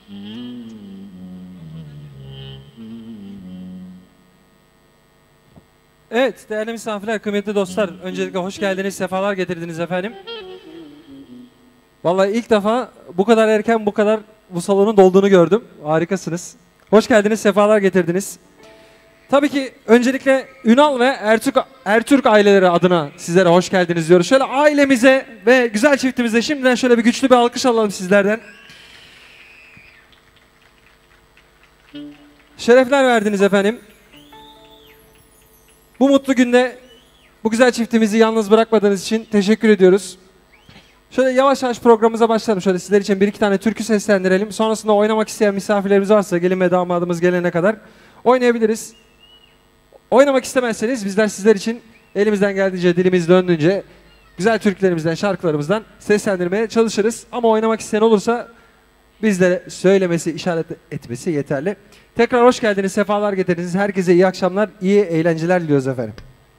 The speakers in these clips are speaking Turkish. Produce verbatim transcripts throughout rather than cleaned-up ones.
Evet, değerli misafirler, kıymetli dostlar, öncelikle hoş geldiniz, sefalar getirdiniz efendim. Vallahi ilk defa bu kadar erken, bu kadar bu salonun dolduğunu gördüm. Harikasınız. Hoş geldiniz, sefalar getirdiniz. Tabii ki öncelikle Ünal ve Ertürk, Ertürk aileleri adına sizlere hoş geldiniz diyoruz. Şöyle ailemize ve güzel çiftimize şimdiden şöyle bir güçlü bir alkış alalım sizlerden. Şerefler verdiniz efendim. Bu mutlu günde bu güzel çiftimizi yalnız bırakmadığınız için teşekkür ediyoruz. Şöyle yavaş yavaş programımıza başlayalım. Şöyle sizler için bir iki tane türkü seslendirelim. Sonrasında oynamak isteyen misafirlerimiz varsa gelin ve damadımız gelene kadar oynayabiliriz. Oynamak istemezseniz bizler sizler için elimizden geldiğince, dilimiz döndüğünce güzel türkülerimizden, şarkılarımızdan seslendirmeye çalışırız. Ama oynamak isteyen olursa bizlere söylemesi, işaret etmesi yeterli. Tekrar hoş geldiniz, sefalar getirdiniz. Herkese iyi akşamlar, iyi eğlenceler diliyoruz efendim.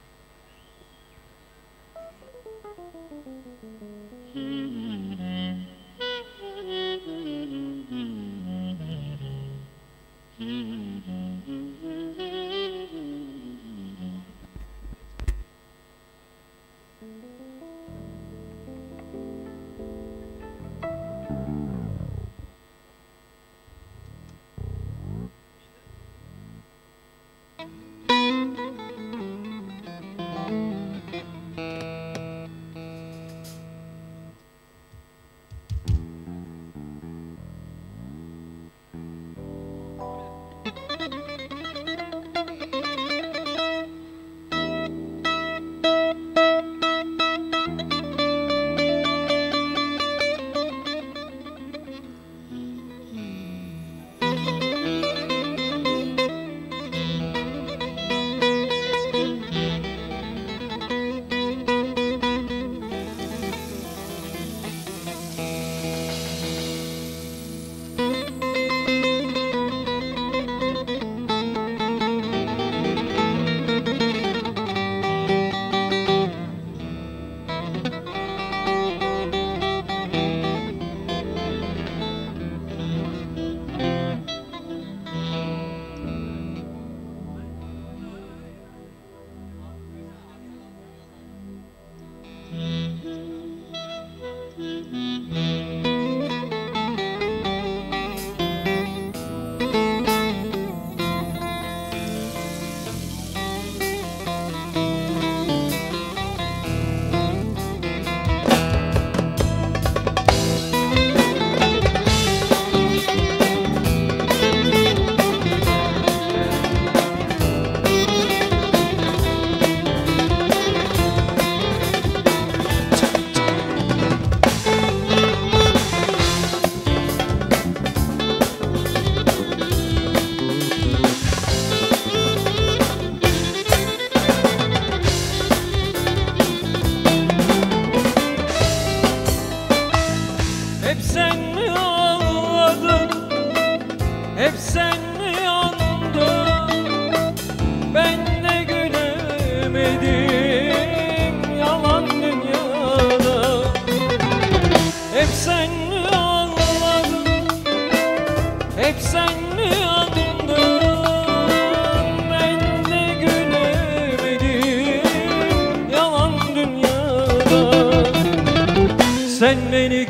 Sen beni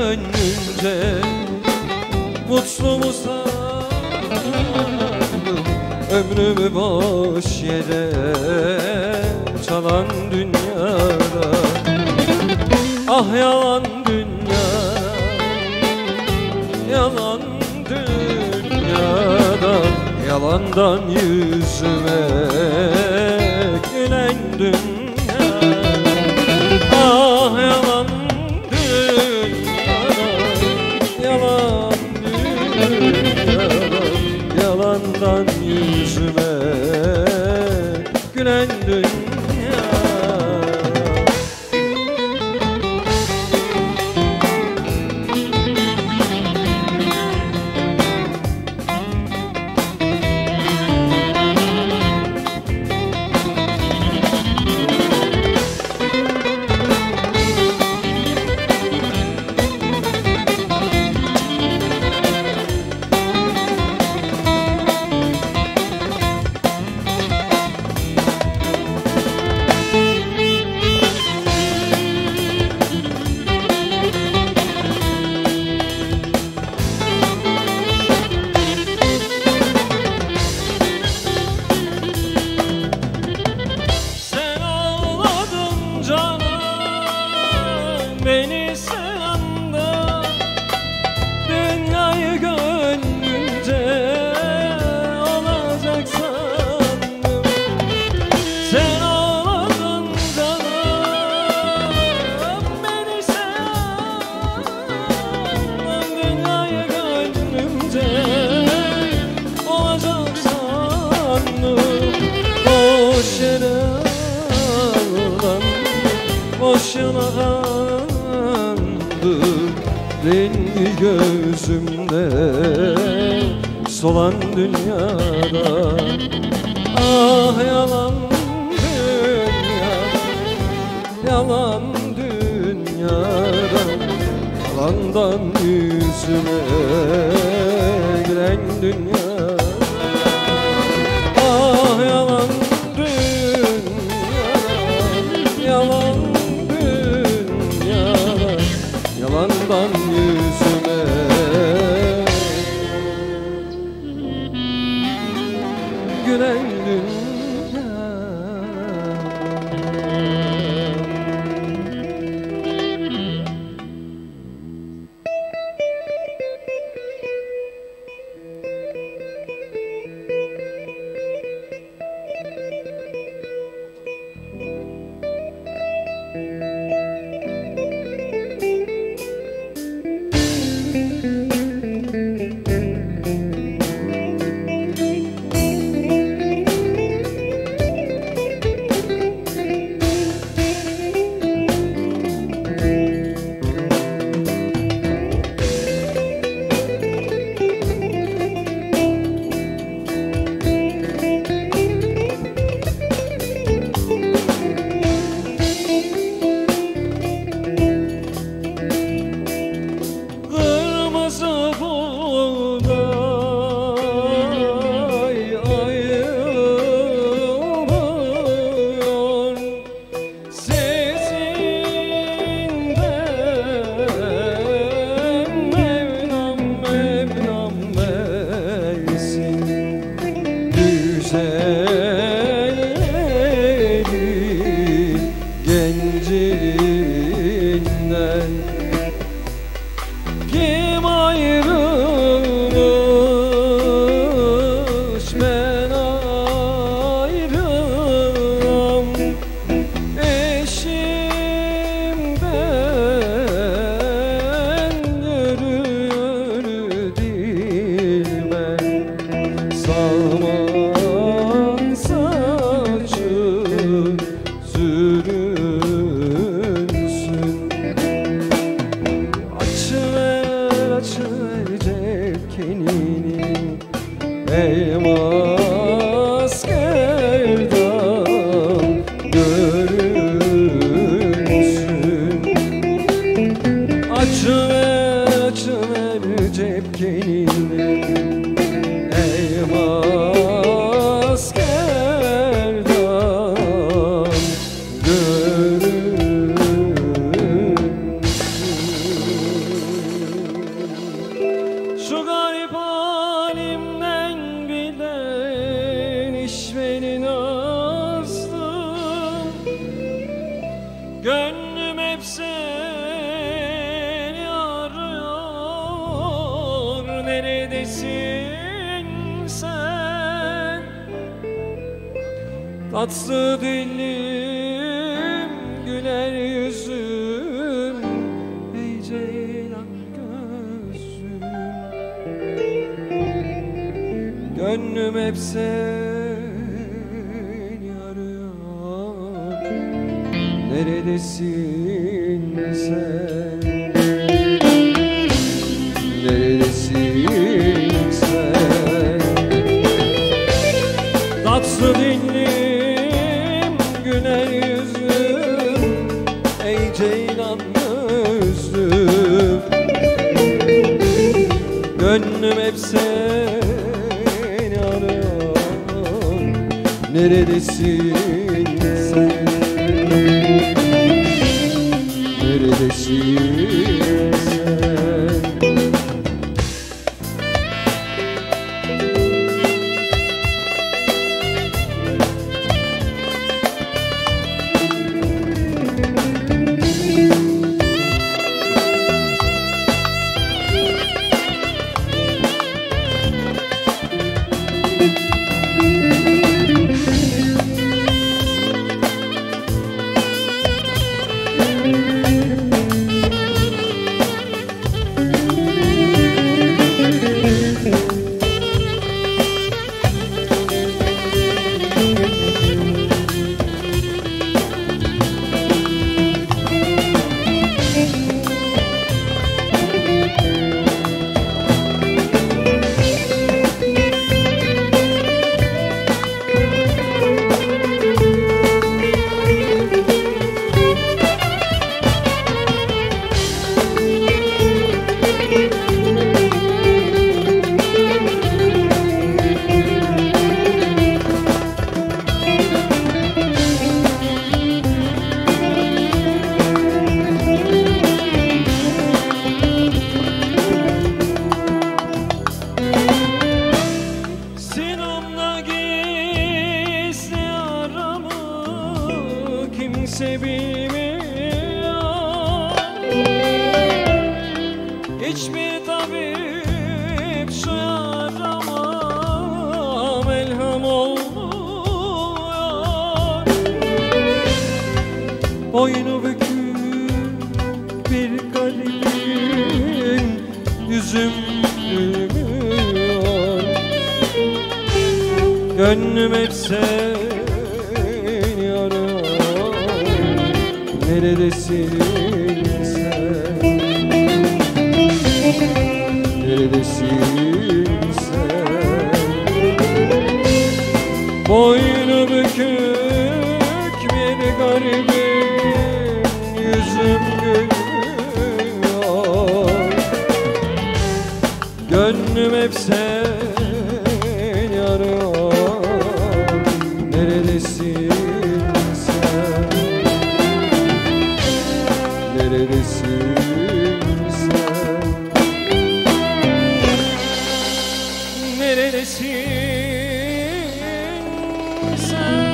gönlünce mutlu mu sandın? Ömrümü boş yere çalan dünyada. Ah yalan dünya, yalan dünyada. Yalandan yüzüme gülen dünya. Ah yalan yalan dünyada, yalandan yüzüme gülen dünya. gözümde solan dünyada. Ah yalan dünya, yalan dünyada, yalandan yüzüme gülen dünya. Ah yalan dünya, yalan dünya, yalandan yüzüme gülen dünya. Gencinden kim ayrılmış, ben ayrılam. Eşimden yürü yürü dilben, salman saçı sürünsün. Açıver açıver cepkenini, elmas gerdan görünsün. Açıver açıver cepkenini, elmas gerdan görünsün. Şu garip halimden bilen işveri nazlım, gönlüm hep seni arıyor. Neredesin sen? Tatlı dilim, güler yüzüm, ey ceylan gözüm. Gönlüm hep seni arıyor. Neredesin sen? Neredesin sen? Tatlı dilim, güler yüzüm, ey ceylan gözlüm. Gönlüm hep seni arıyor. Neredesin sen? Neredesin sen? boynu bükük bir garibim, yüzüm gülmüyor. Gönlüm hep seni arıyor. Neredesin sen? Neredesin sen? Boynu bükük bir garibim, yüzüm gülmüyor. Gönlüm hep seni arıyor. Neredesin sen? Neredesin sen? Neredesin sen?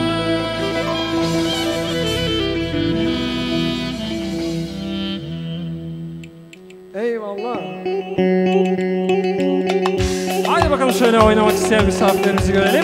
Eyvallah. Haydi bakalım şöyle oynamak isteyen misafirlerimizi görelim.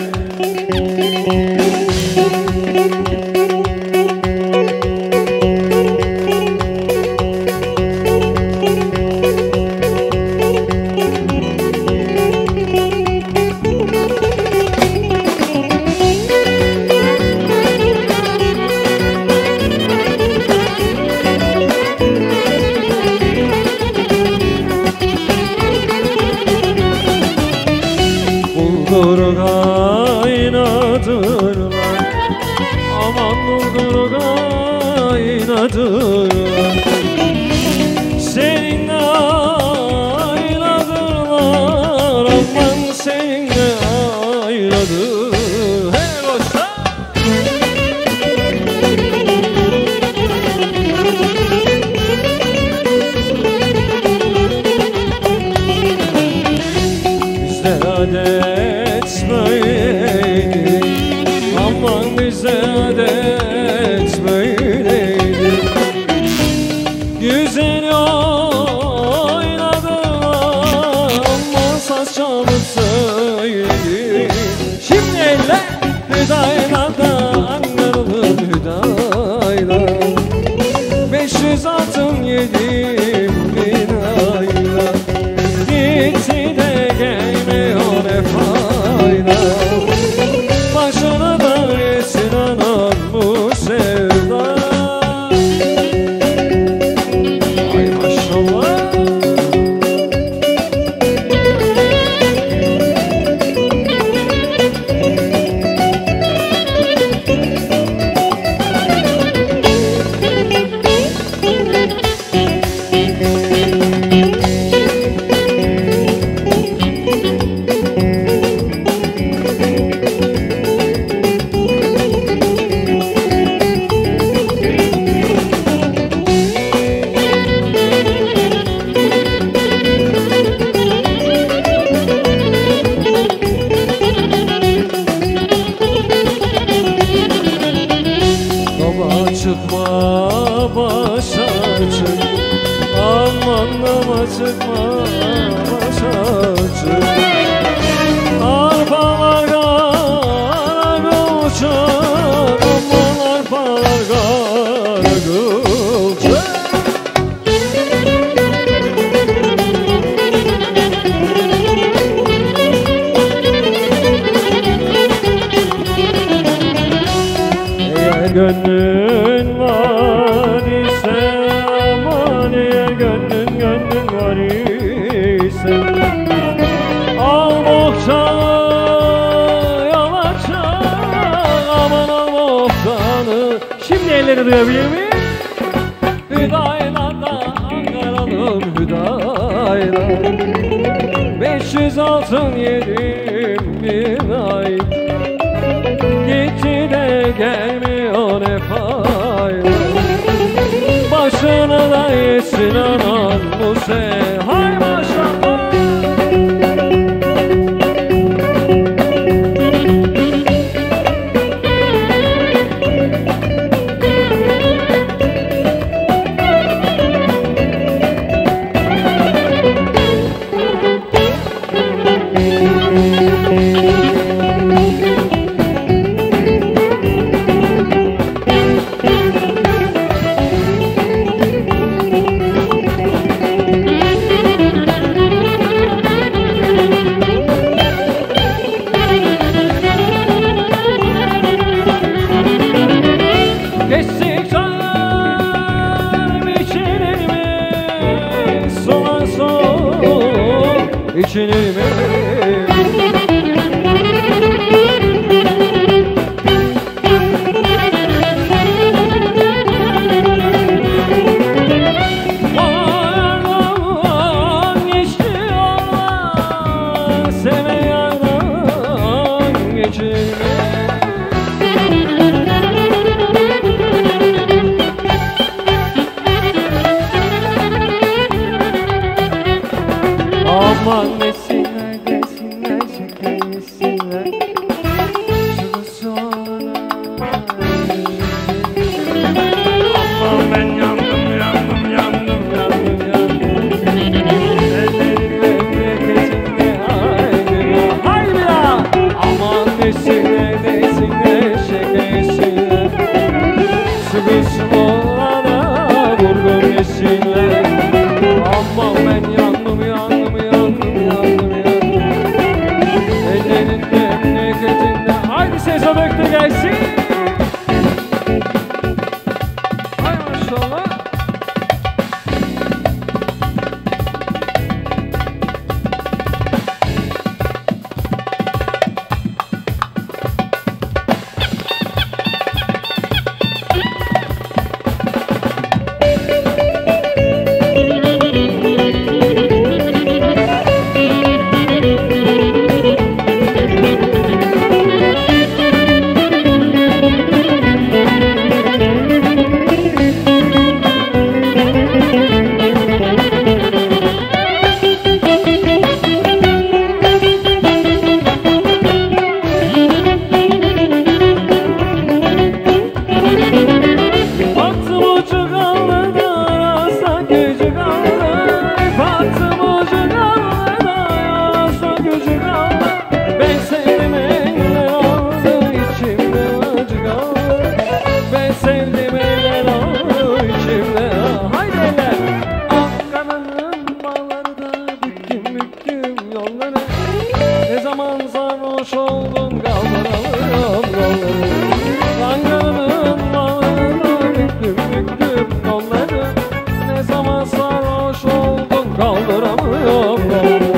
Bulgur kaynadırlar, aman bulgur kaynadırlar. Seninle ayladırlar, aman seninle ayladır. Hey dostlar! Bizde adet böyleydi, aman bize adet böyleydi. Güzel oynadılar, aman saç çalıp söyledi. Şimdi eller Hüdayla da Ankaralı Hüdayla, beş yüz altın yedim bin ayla. Gitti de gelmiyor ne fayda, başına da yesin anan bu sevda. Ay maşallah. Çıkma başa çık, aman ama çıkma başa çık. Arpalar kara kılçık, aman arpalar kara kılçık. Eğer gönlün var ise, aman eğer gönlün gönlün var ise, al bohçanı yavaşça, aman al bohçanı. Şimdi elleri duyabilir miyim? Hüdayla da Ankaralım Hüdayla, beş yüz altın yedim bir ay. Gitti de gelmiyor ne fayda, başına da yesin anan bu se. Hay maşallah. geçinir mi? Ayardan geçti yollar, seve yardan geçinir mi? Aman desinler desinler şeker desinler şunu sonra. Aman ben yandım yandım yandım yandım yandım. Ellerimle memleketinde haydi ya haydi ya. Aman desinler desinler şeker desinler şunu sonra vurgun desinler. Aman ben yandım yandım yandım yandım yandım. Ellerinde memleketinde haydi ses o döktü gelsin. Hay maşallah. Baktım ucu kaldı da yarasa gücü kaldı. Baktım ucu kaldı da yarasa gücü kaldı. Ben sevdim eller aldı içimde acı kaldı. Ben sevdim eller aldı içimde haydi eller. Ankara'nın bağları da büktüm büktüm yolları. Ne zaman sarhoş oldum kaldıralım yolları. Ankara'nın bağları büktüm büktüm yolları. Ne zaman sarhoş oldum kaldıramıyorum yolları.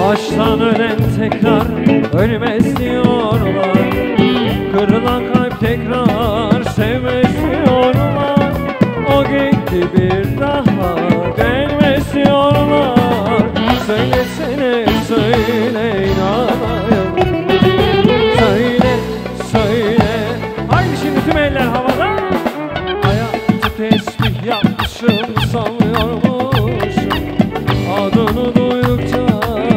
Baştan ölen tekrar ölmez diyorlar. Kırılan kalp tekrar sevmez diyorlar. O gitti bir daha gelmez diyorlar. Söylesene söyle inanayım. Söyle söyle. Haydi şimdi tüm eller havada. Hayatı tesbih yapmışım sanıyormuşum. Adını duydukça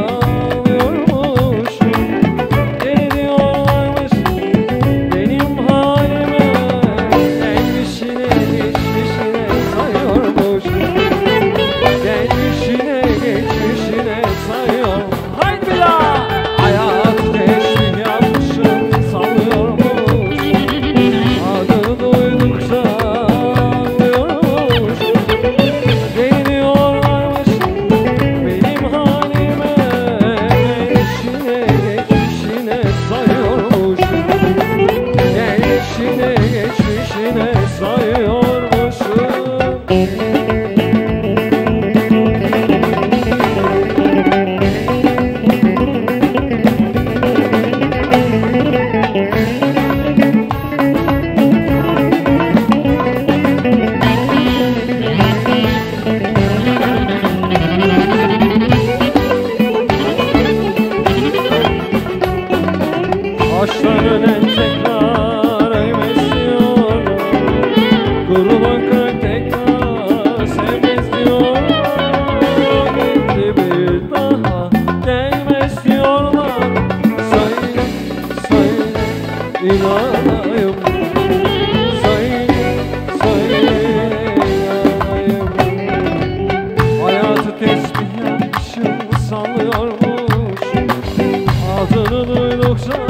baştan ölen tekrar ölmez diyorlar. Kurulan kalp tekrar sevmez diyorlar. Gitti bir daha gelmez diyorlar. Söyle, söyle, inanayım. Söyle, söyle, inanayım. Hayatı tesbih yapmışım sanıyormuş. Adını duydukça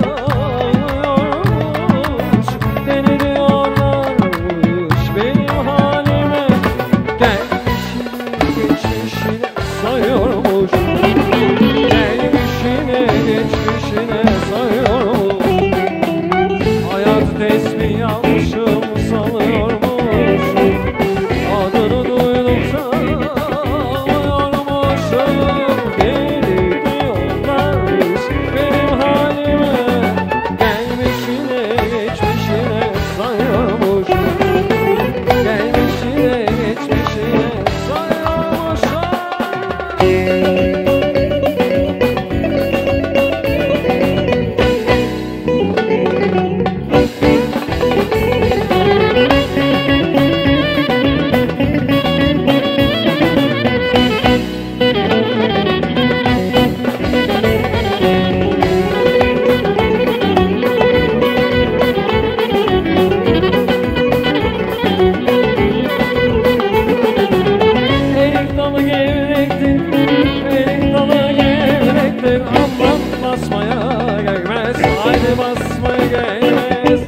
tesbih yapmışım sanıyormuş. Adını duydukça ağlıyormuşum. Deli diyorlarmış benim halime. Gelmişine geçmişine sayıyormuş. Gelmişine geçmişine sayıyormuşum. Basmaya gelmez.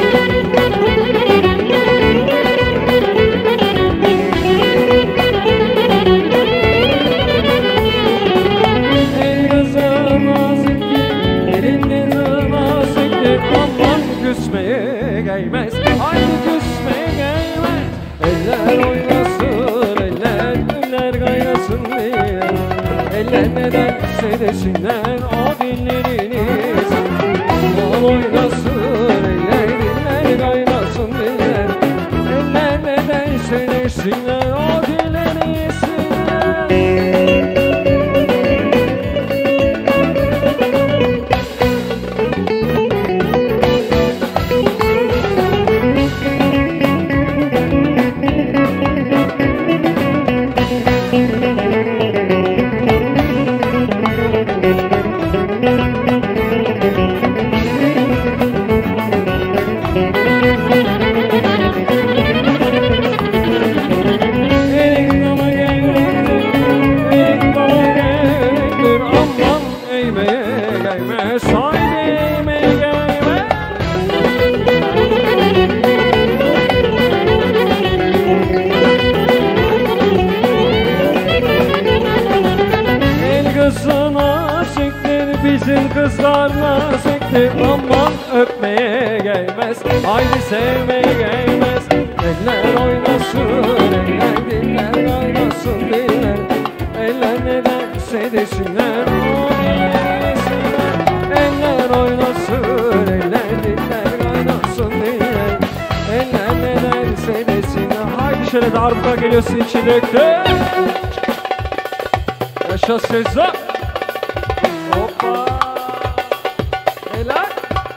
El kızı naziktir, elinde naziktir. Aman küsmeye gelmez. Haydi küsmeye gelmez. Eller oynasın, eller, eller kaynasın diye. Eller nedense desinler o dilleriniz. Oynasın eller, diller kaynasın diller. Eller neden söylesinler o dilleri yesinler. Bizim kızlar naziktir, aman öpmeye gelmez. Haydi sevmeye gelmez. Eller oynasın, eller diller oynasın diller. Eller nedense desinler. darbuka geliyorsun içi döktü. Yaşa Sezar. Hoppa. Helal.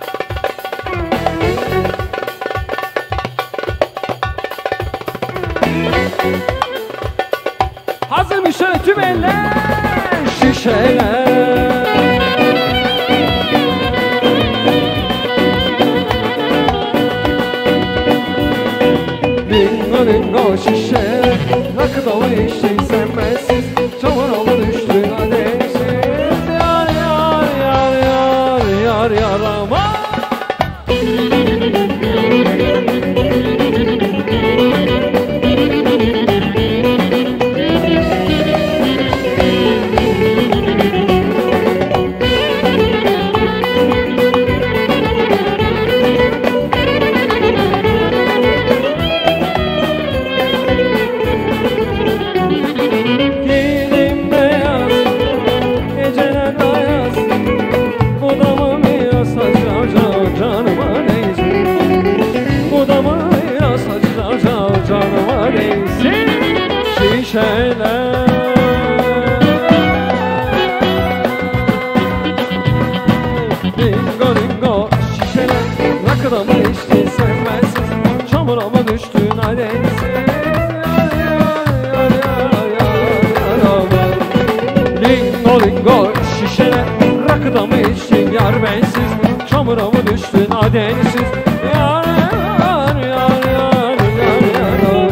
Hazır mı şöyle tüm eller şişeler. Lingo lingo şişe, rakı dolu içtin sen bensiz, çamur oldu düştün ademsiz. Yar yar yar yar yar yar ama. Şişeler. Lingo lingo şişeler, rakıda mı içtin sen bensiz, çamura mı düştün adensiz. Yar yar yar yar yar. Lingo lingo şişeler, rakıda mı içtin yar bensiz, çamura mı düştün adensiz. Yar yar yar yar yar yar.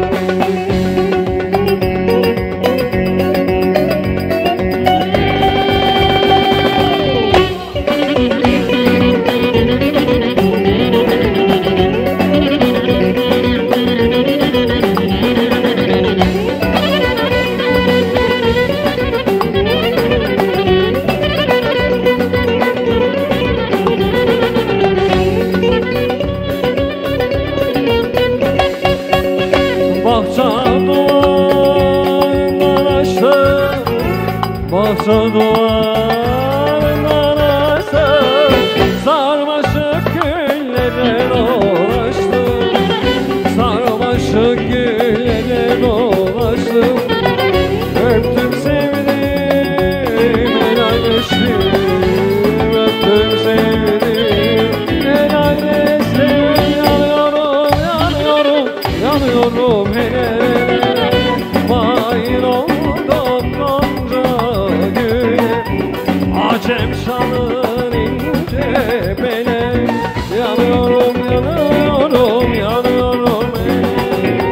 Bahçe duvarından açtım, sarmaşık güllere dolaştım, sarmaşık güllere dolaştım. Öptüm sevdim, helalleştim, öptüm sevdim, helalleştim. Yanıyorum, yanıyorum, yanıyorum hele. Mahir oldum Gonca güle, Acem şanın ince bele. Yanıyorum, yanıyorum, yanıyorum hele.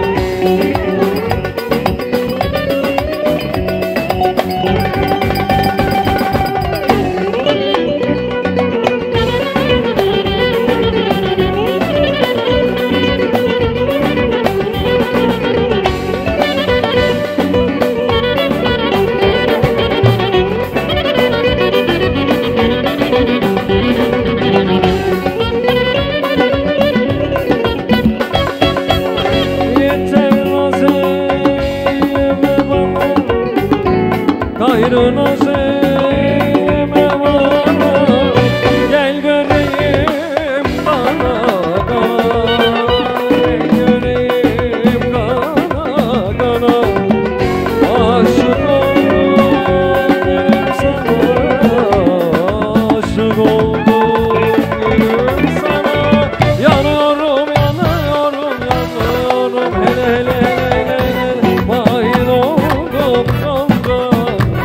Gayrı nazeme bana, gel göreyim bana kana, gel göreyim kana kana. Aşık oldum sana, aşık oldum gülüm sana. Yanıyorum, yanıyorum, yanıyorum hele hele hele hele. Mahir oldum Gonca,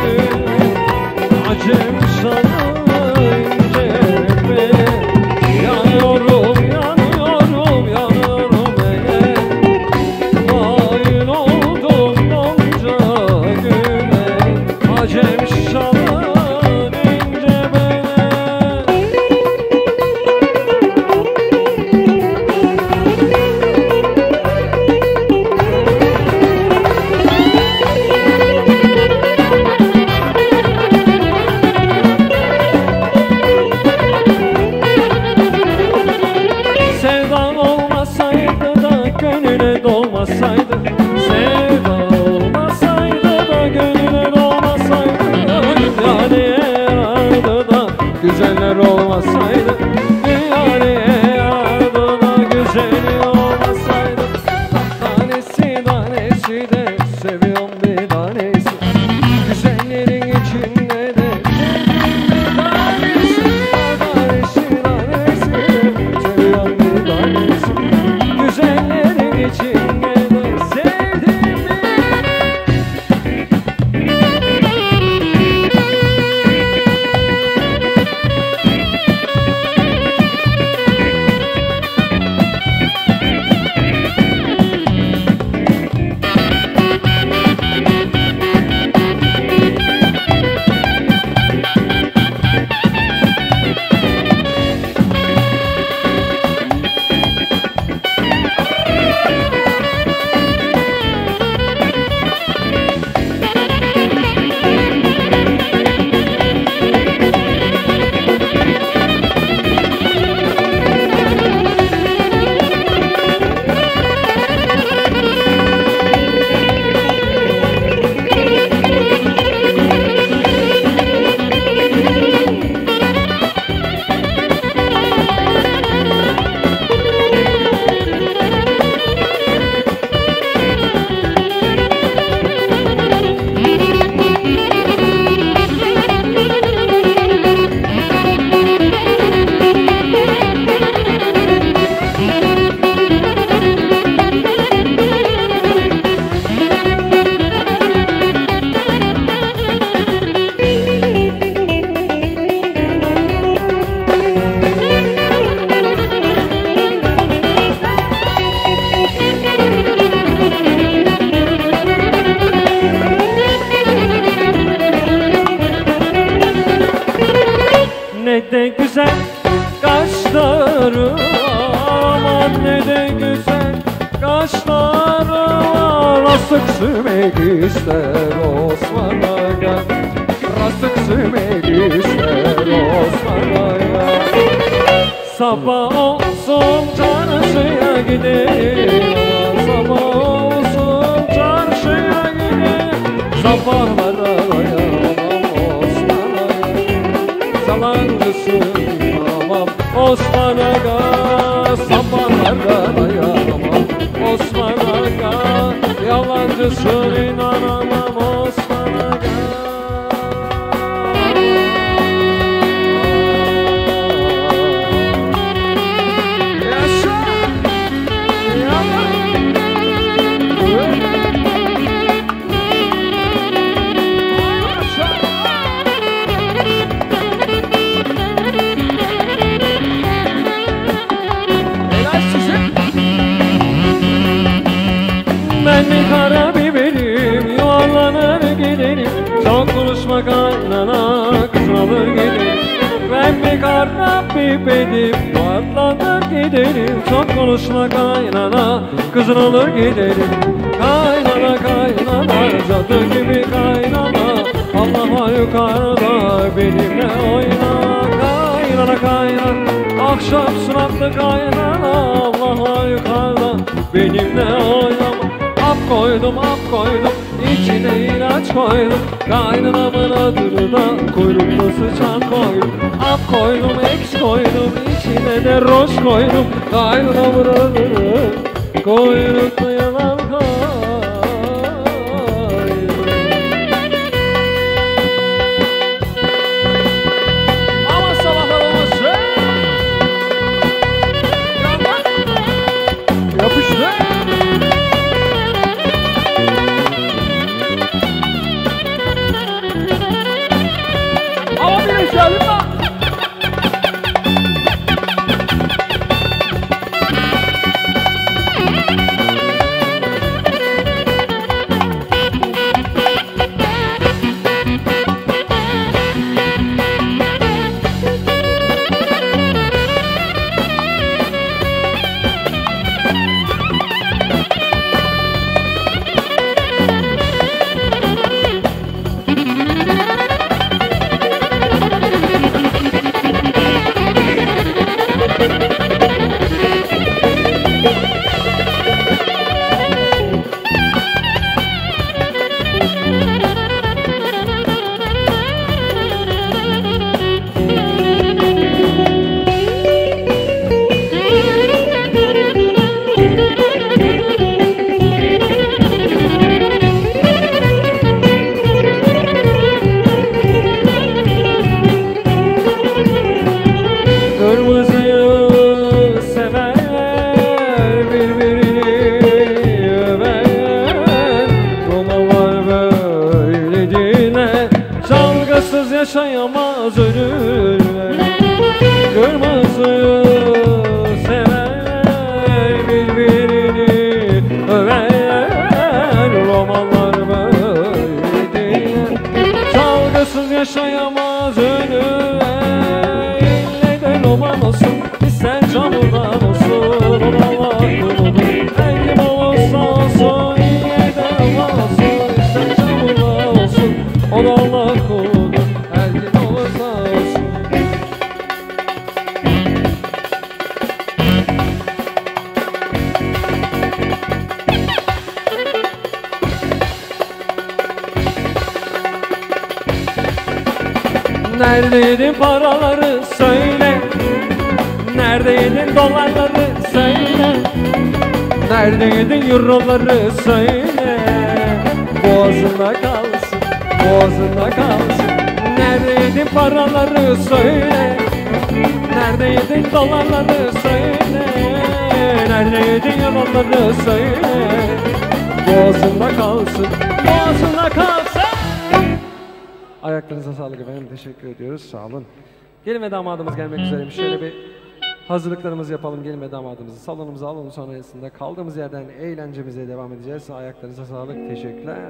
Acem şanın ince bele. Yanıyorum, yanıyorum, yanıyorum hele. Mahir oldum Gonca güle, Acem şanın ince bele. ne de güzel kaşları, aman ne de güzel kaşları var. Rastık sürmek ister Osman Aga, rastık sürmek ister Osman Aga. Sabah olsun çarşıya gidelim, sabah olsun çarşıya gidelim. Sabahlara dayanamam Osman Aga, zalancısın amam Osman Aga. Sabahlara dayanamam Osman Aga, yalancısın inanamam Osman Aga. Ben bir kara biberim, yuvarlanır giderim. Çok konuşma kaynana, kızın alır giderim. Ben bir kara biberim, yuvarlanır giderim. Çok konuşma kaynana, kızın alır giderim. Kaynana kaynana, cadı gibi kaynana, Allah var yukarıda benimle oyna. Kaynana kaynana, akşam suratlı kaynana, Allah var yukarıda benimle oynama. Ap koydum, ap koydum, içine ilaç koydum. Kaynanamın adını da kuyruklu sıçan koydum. Ap koydum, eks koydum, içine de roş koydum. Kaynanamın adını kuyruklu yalan koydum. Ama sabahlar olmasın. Yapıştı. Geldim lan. Yaşayamaz ölürler. Kırmızıyı sever, birbirini över. Romanlar böyledir. Çalgısız yaşayamaz ölürler. İlle de roman olsun, ister camurdan olsun. Romanlar kuludur, hangi olursa olsun. İlle de roman olsun, ister camurdan olsun. O da Allah kuludur. Neredeydin paraları söyle, neredeydin dolarları söyle, neredeydin euroları söyle. Boğazında kalsın, boğazında kalsın. Neredeydin paraları söyle, neredeydin dolarları söyle, neredeydin euroları söyle. Boğazında kalsın, boğazında kalsın. Ayaklarınıza sağlık efendim. Teşekkür ediyoruz. Sağ olun. Gelin ve damadımız gelmek üzereymiş. Şöyle bir hazırlıklarımızı yapalım. Gelin ve damadımızı salonumuza alalım. Sonrasında kaldığımız yerden eğlencemize devam edeceğiz. Ayaklarınıza sağlık. Teşekkürler.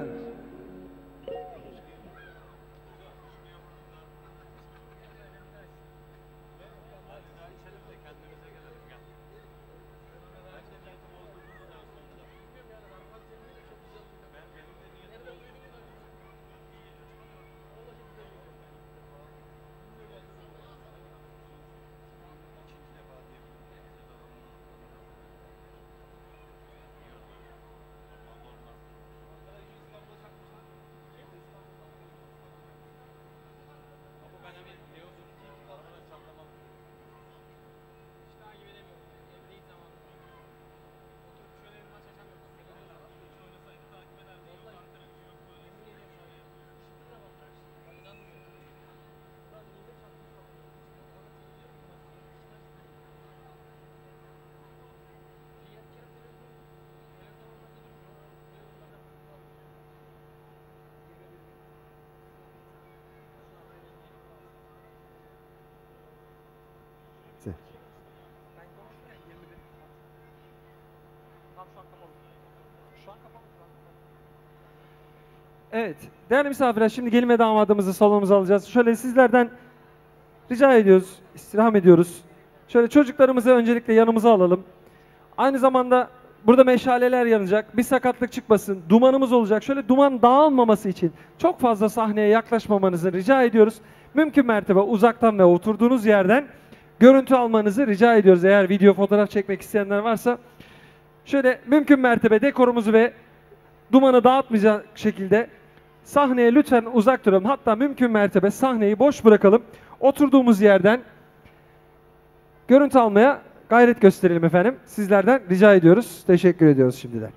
işte. Evet, değerli misafirler, şimdi gelin ve damadımızı salonumuza alacağız. Şöyle sizlerden rica ediyoruz, istirham ediyoruz. Şöyle çocuklarımızı öncelikle yanımıza alalım. Aynı zamanda burada meşaleler yanacak, bir sakatlık çıkmasın, dumanımız olacak. Şöyle duman dağılmaması için çok fazla sahneye yaklaşmamanızı rica ediyoruz. Mümkün mertebe uzaktan ve oturduğunuz yerden görüntü almanızı rica ediyoruz. Eğer video, fotoğraf çekmek isteyenler varsa şöyle mümkün mertebe dekorumuzu ve dumanı dağıtmayacak şekilde sahneye lütfen uzak duralım. Hatta mümkün mertebe sahneyi boş bırakalım. Oturduğumuz yerden görüntü almaya gayret gösterelim efendim. Sizlerden rica ediyoruz. Teşekkür ediyoruz şimdiden.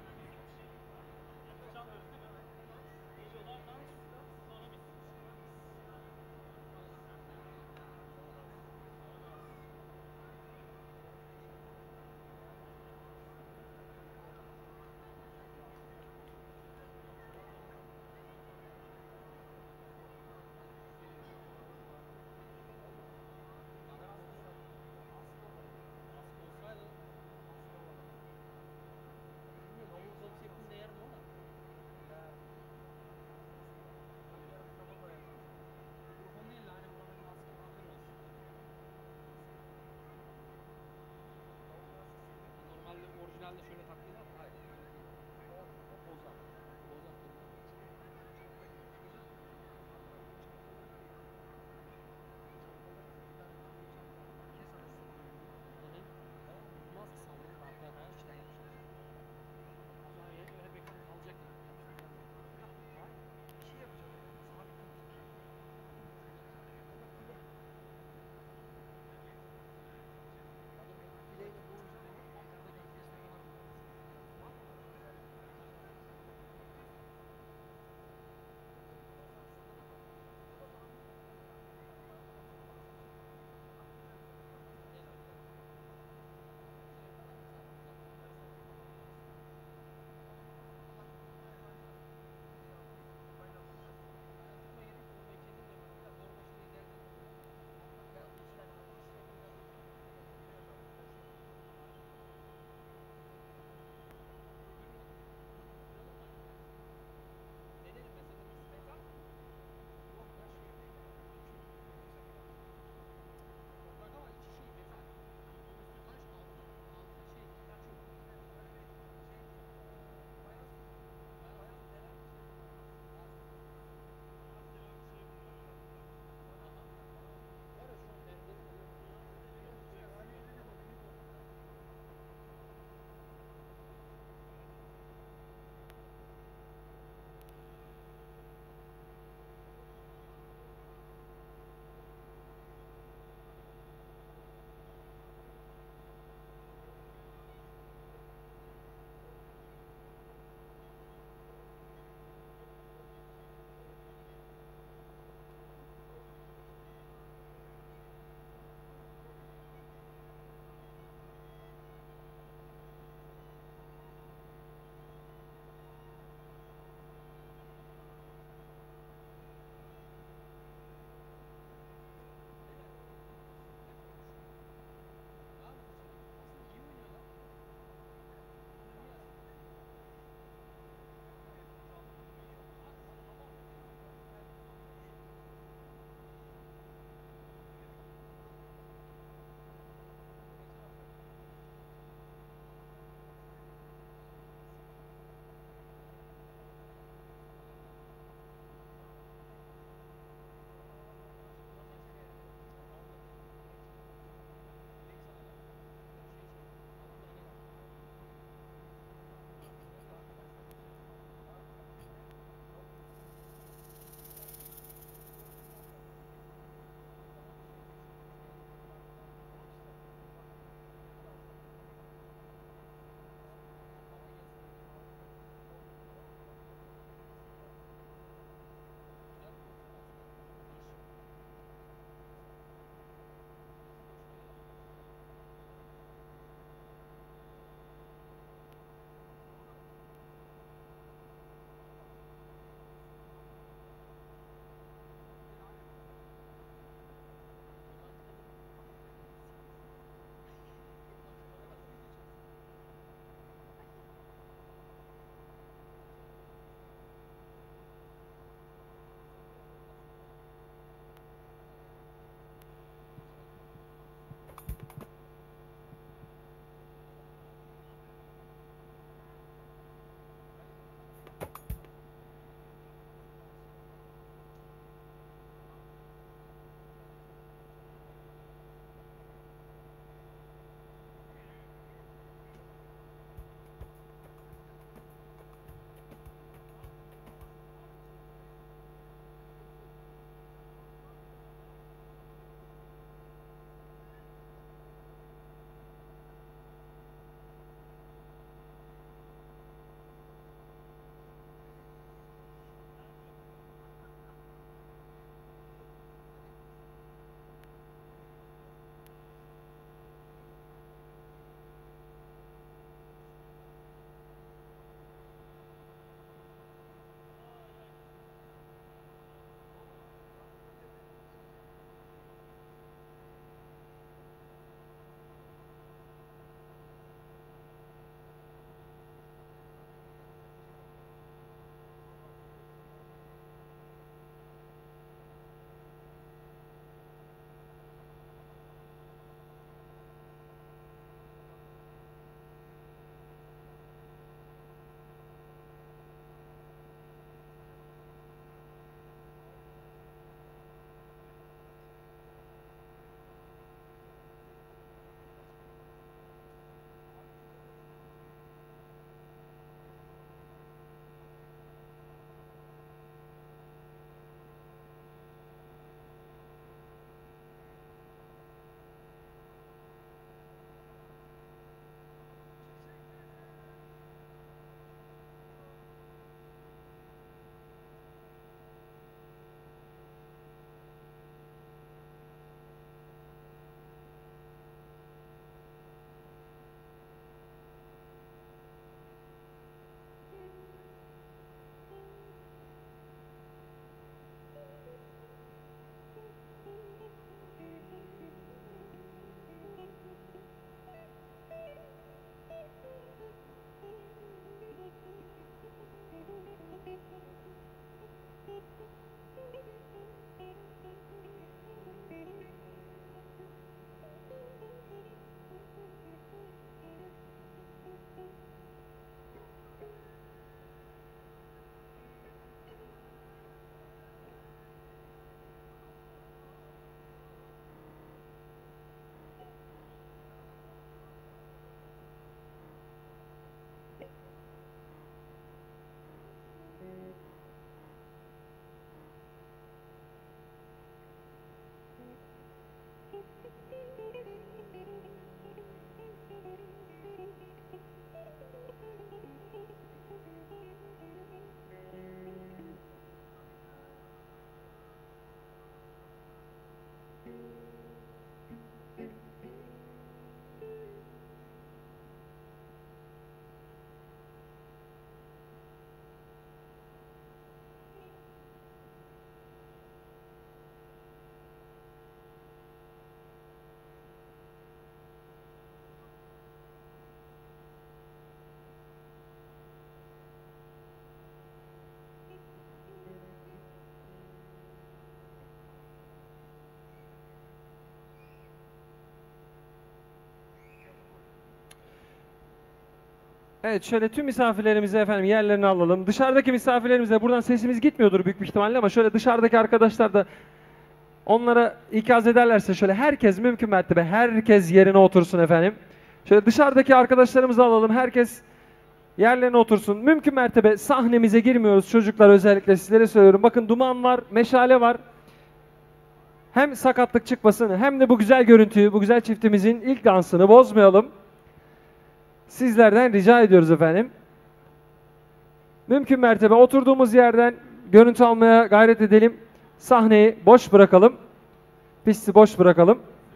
Evet, şöyle tüm misafirlerimizi efendim yerlerini alalım. Dışarıdaki misafirlerimize buradan sesimiz gitmiyordur büyük bir ihtimalle ama şöyle dışarıdaki arkadaşlar da onlara ikaz ederlerse şöyle herkes mümkün mertebe herkes yerine otursun efendim. Şöyle dışarıdaki arkadaşlarımızı alalım. Herkes yerlerine otursun. Mümkün mertebe sahnemize girmiyoruz çocuklar, özellikle sizlere söylüyorum. Bakın duman var, meşale var. Hem sakatlık çıkmasın hem de bu güzel görüntüyü, bu güzel çiftimizin ilk dansını bozmayalım. Sizlerden rica ediyoruz efendim. Mümkün mertebe oturduğumuz yerden görüntü almaya gayret edelim. Sahneyi boş bırakalım. Pisti boş bırakalım.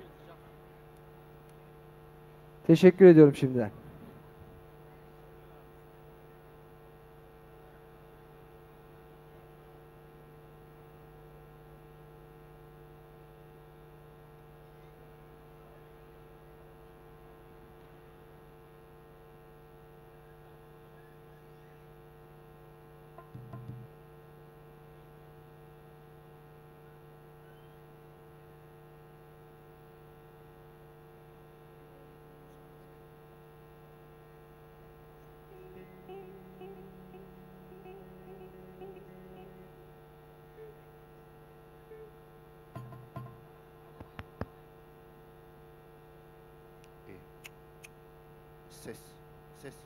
Teşekkür ediyorum şimdiden. Ses, ses.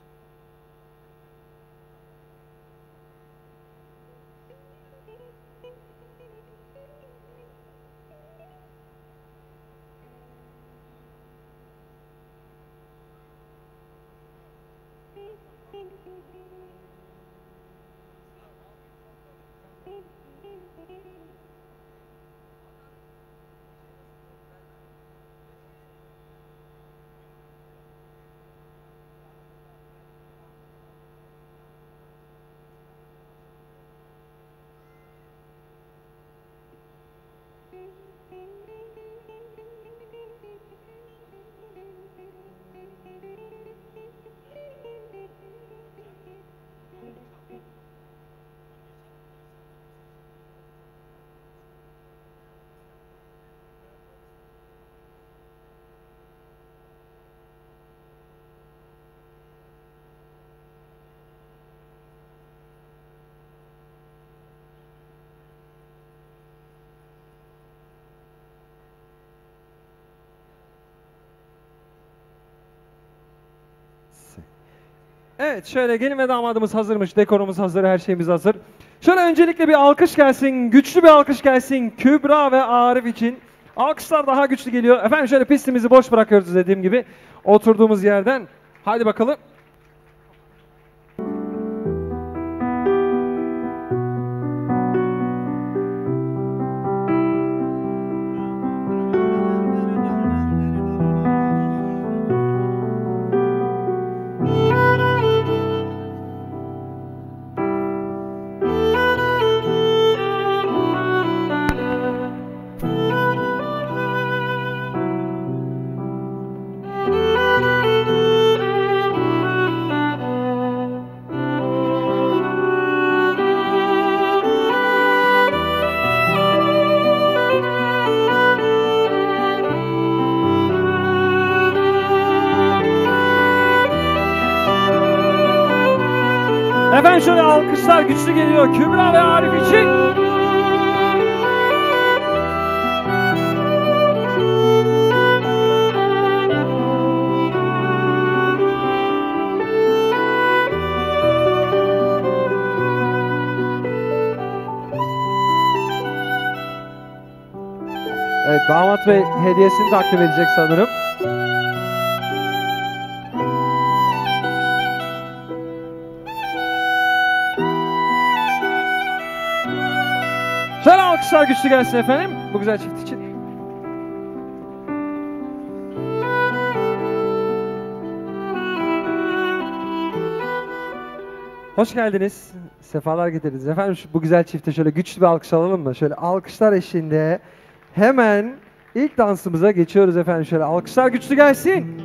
Evet, şöyle gelin ve damadımız hazırmış, dekorumuz hazır, her şeyimiz hazır. Şöyle öncelikle bir alkış gelsin, güçlü bir alkış gelsin Kübra ve Arif için. Alkışlar daha güçlü geliyor. Efendim şöyle pistimizi boş bırakıyoruz dediğim gibi oturduğumuz yerden. Haydi bakalım. Efendim şöyle alkışlar güçlü geliyor Kübra ve Arif için. Evet, damat bey hediyesini takdim edecek sanırım. Şöyle alkışlar güçlü gelsin efendim bu güzel çift için. Hoş geldiniz. Sefalar getirdiniz. Efendim şu, bu güzel çifte şöyle güçlü bir alkış alalım mı? Şöyle alkışlar eşliğinde hemen ilk dansımıza geçiyoruz efendim. Şöyle alkışlar güçlü gelsin.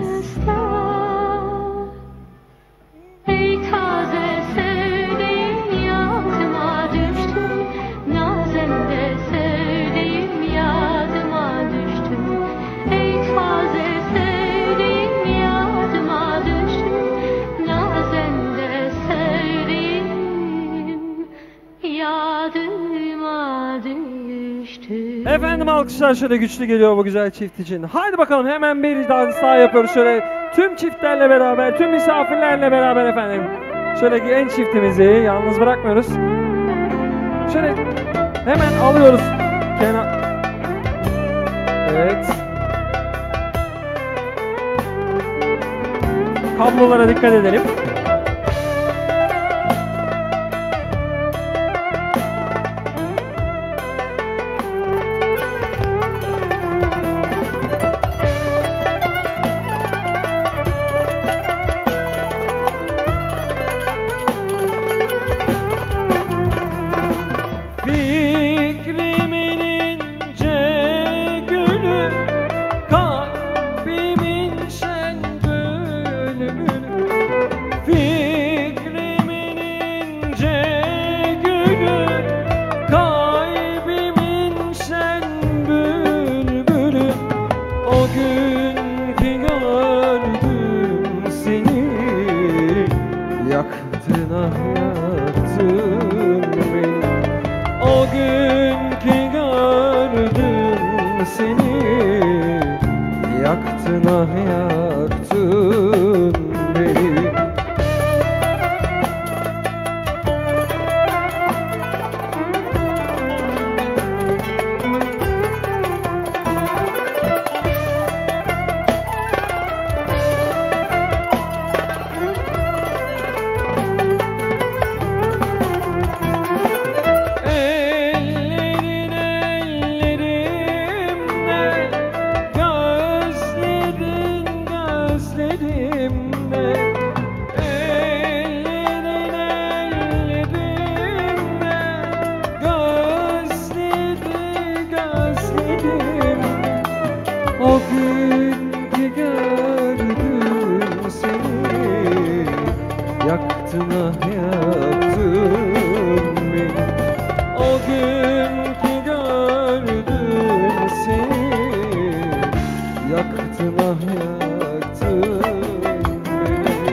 ıslah. Ey taze sevdiğim yadıma düştün, nazende sevdiğim yadıma düştün. Ey taze sevdiğim yadıma düştün, nazende sevdiğim yadıma düştün. Efendim alkışlar şöyle güçlü geliyor bu güzel çift için. Haydi bakalım hemen bir dans daha yapıyoruz şöyle tüm çiftlerle beraber, tüm misafirlerle beraber efendim. Şöyle en çiftimizi yalnız bırakmıyoruz. Şöyle hemen alıyoruz kenar. Evet. Kablolara dikkat edelim. Fikrimin ince gülü, kalbimin şen bülbülü. Fikrimin ince gülü, kalbimin şen bülbülü. O gün ki gördüm seni, yaktın ah yaktın beni. O gün ki gördüm seni, yaktın ah yaktın beni. Ellerin ellerimde, gözlerin gözlerimde. Ellerin ellerimde, gözlerin gözlerimde. O gün ki gördüm seni, yaktın ah yaktın beni. O gün ki gördüm seni, yaktın ah yaktın beni.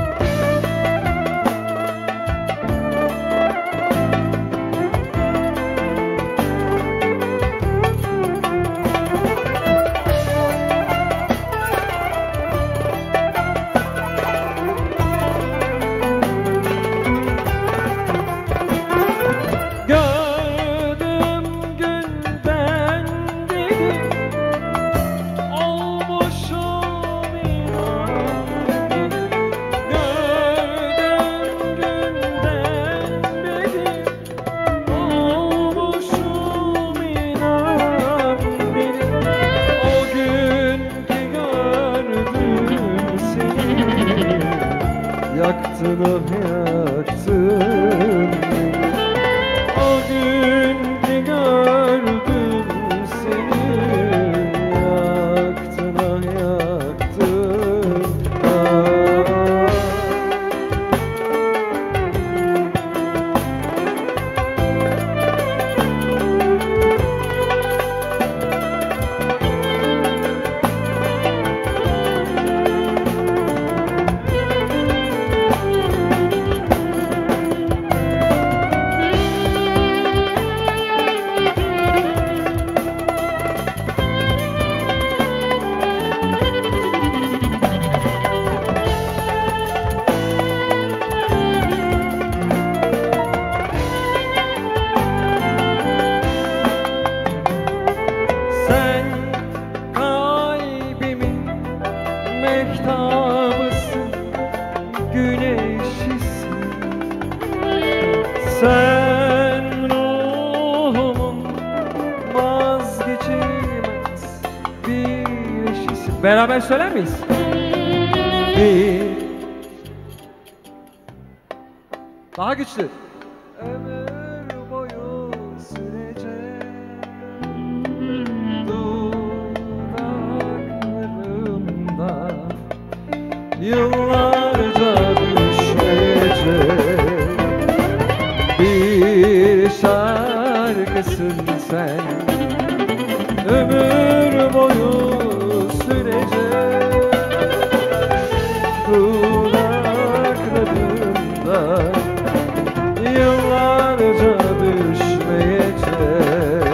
Gördüm günden beri, olmuşum inan beri. Gördüm günden beri, olmuşum inan beri. O gün ki gördüm seni, yaktın ah yaktın beni. O gün ki gördüm seni, yaktın ah yaktın ah. Sen kalbimin mehtabısın, güneşisin. Sen ruhumun vazgeçilmez bir eşisin. Beraber söyler miyiz? Bir. Daha güçlü. Ömür boyu sürecek dudaklarımda Yıllarca düşmeyecek bir şarkısın sen. Ömür boyu sürecek dudaklarında, yıllarca düşmeyecek.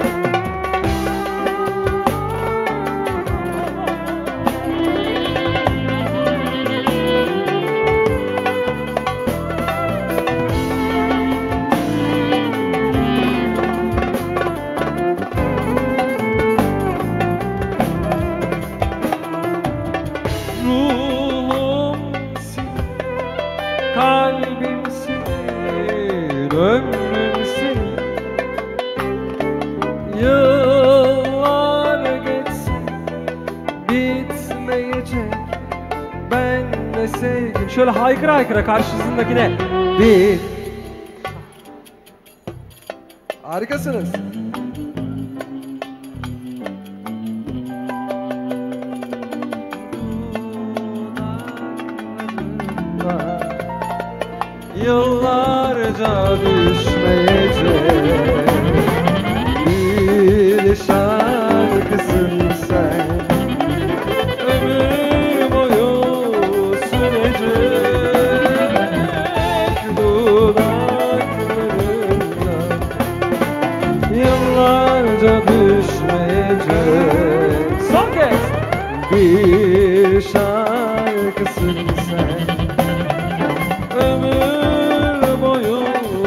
Ruhumsin, kalbimsin, ömrümsün. Yıllar geçse bitmeyecek ben de sevgim. Şöyle haykıra haykıra karşısındakine. Bir. Harikasınız. Yıllarca düşmeyecek bir şarkısın sen. Ömür boyu sürecek dudaklarında, yıllarca düşmeyecek. Son kez. Bir şarkısın sen. Ömür boyu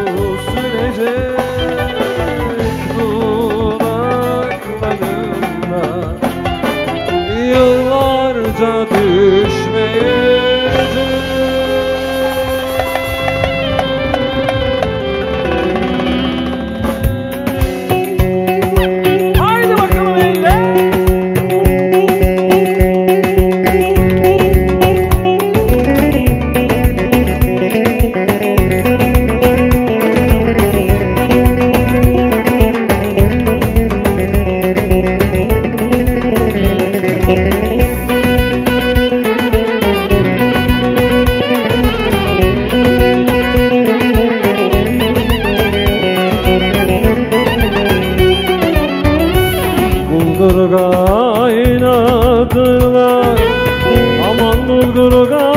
sürecek dudaklarında, yıllarca düşmeyecek. Haydi bakalım elle. Bulgur kaynadılar, aman bulgur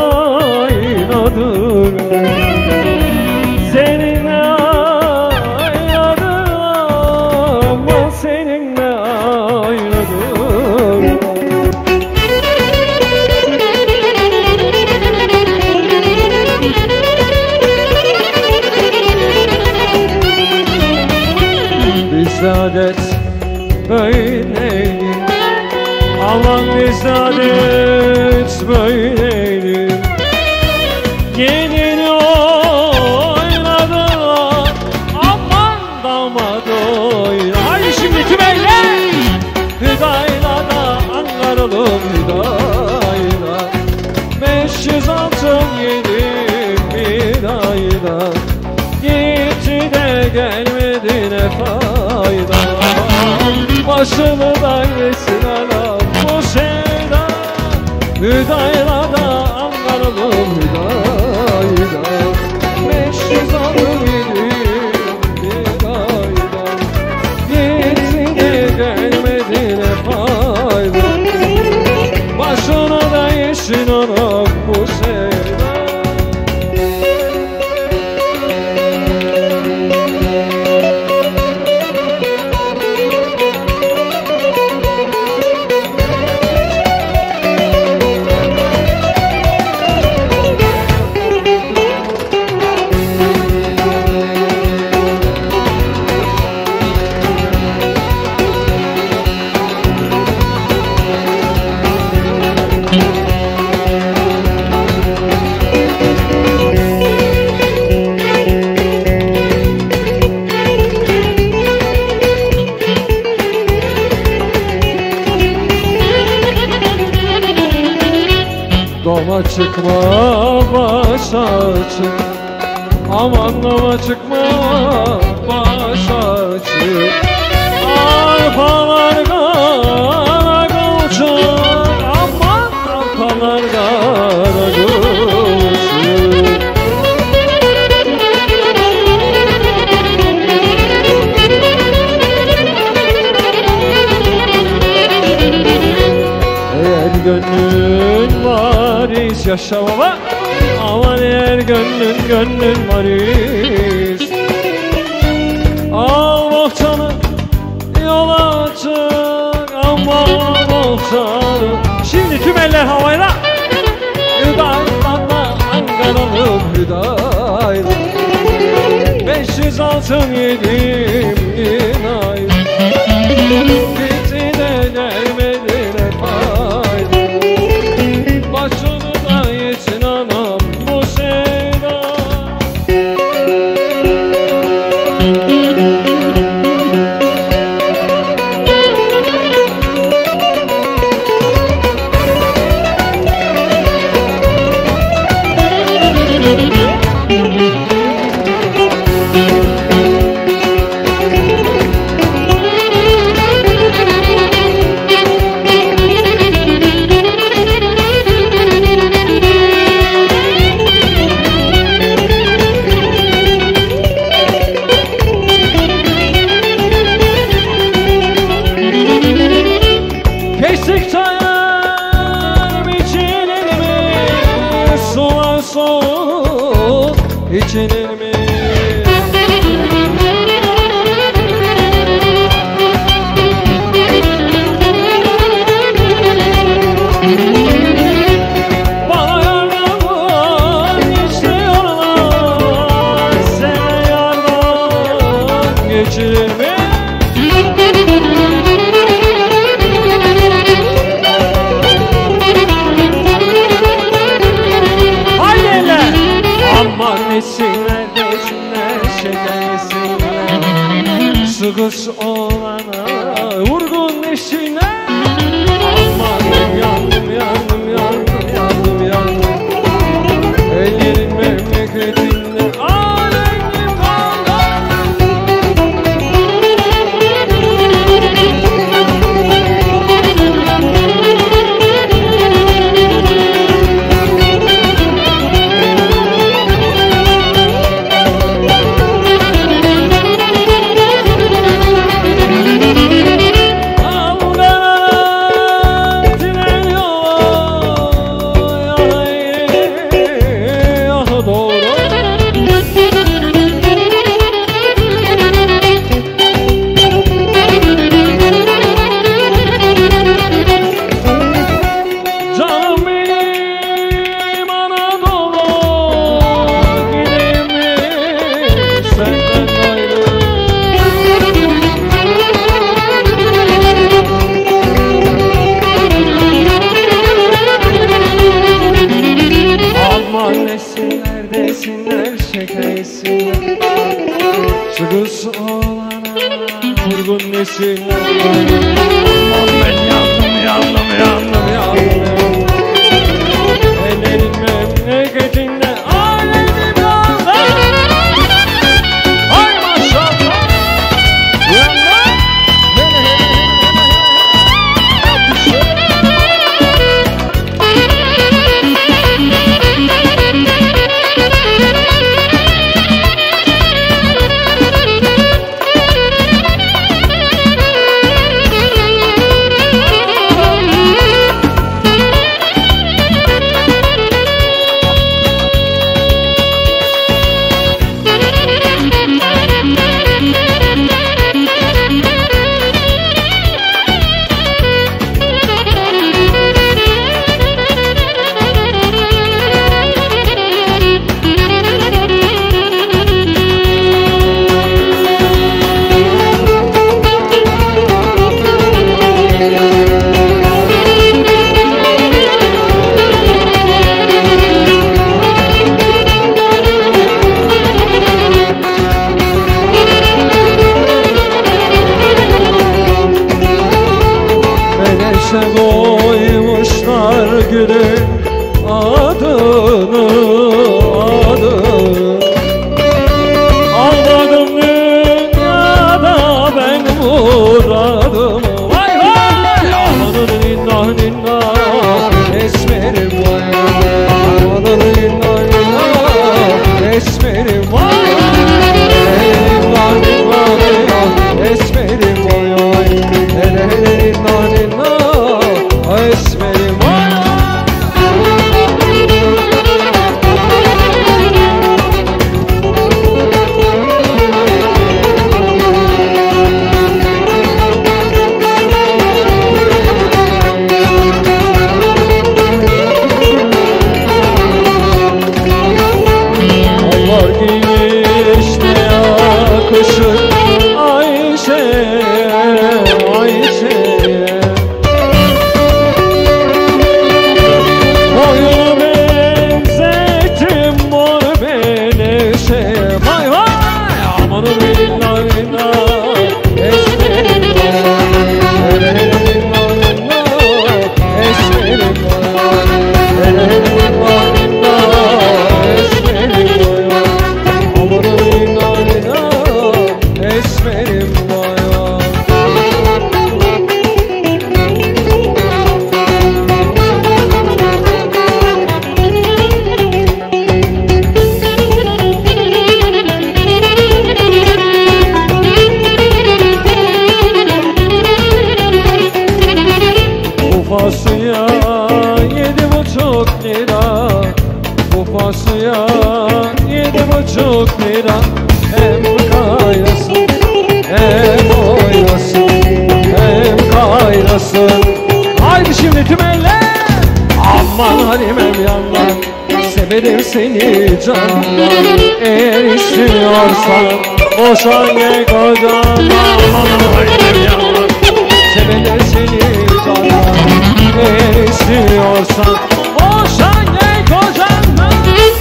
kaynadılar. Seninle aynadılar, aman seninle aynadılar. Bizde adet böyleydi, aman bizde adet böyleydi. Gelini oynadılar, aman damat oynadı. Haydi şimdi tüm eller. Hüdayla da Ankaralım Hüdayla, beş yüz altın yedim Hüdayla. Gitti de gelmedi ne fayda, başını da yesin anam bu sevda. Hüdayla da Ankaralım Hüdayla, beş yüz alır yedim Hüdayla. Gitti de gelmedi ne fayda, başını da yesin anam bu sevda. Doma çıkma başa çık, aman doma çıkma başa çık. Arpalar kara kılçık, aman arpalar kara gönlün varis. Yaşa baba. Aman eğer gönlün gönlün varis. Al bohçanı yola çık, aman bohçanı. Şimdi tüm eller havayla. Hüdaylanma Ankara'nın hüdaylı. Beş yüz altın yedim dinay. Bizi de dermedine fayda. Başını da yesin anam bu sevda. Kesik çayır biçilir mi? Sular soğuk içilir mi? Bana yardan istiyorlar, sana yardan geçilir mi? Aman nesinler desinler şekersinler. Sıkış olana vurgun nesinler. Aman yandım yandım yandım yandım yandım. Ellerin memleketinde alengim kaldı. Desinler şekersinler. Sıkısı olana vurgun nesinler. Aman ben yandım yandım yandım yandım. Ellerin memleketinde alengim kaldı. Ay maşallah. Yandım. Koymuşlar gülün adını adını. Almadım dünyada ben muradımı. Vay vay amanın ninnah ninnah esmerim vay. Amanın ninnah ninnah esmerim vay. Ninnah ninnah ninnah esmerim vay. Hele hele ninnah ninnah esmerim vay. oyna hem kaynasın, hem oynasın hem kaynasın. Haydi şimdi tüm eller. Aman Halimem yanlar, severim seni canlar. Eğer istiyorsan boşan gel kocama. Aman Halimem yanlar, severim seni canlar. Eğer istiyorsan boşan gel kocama.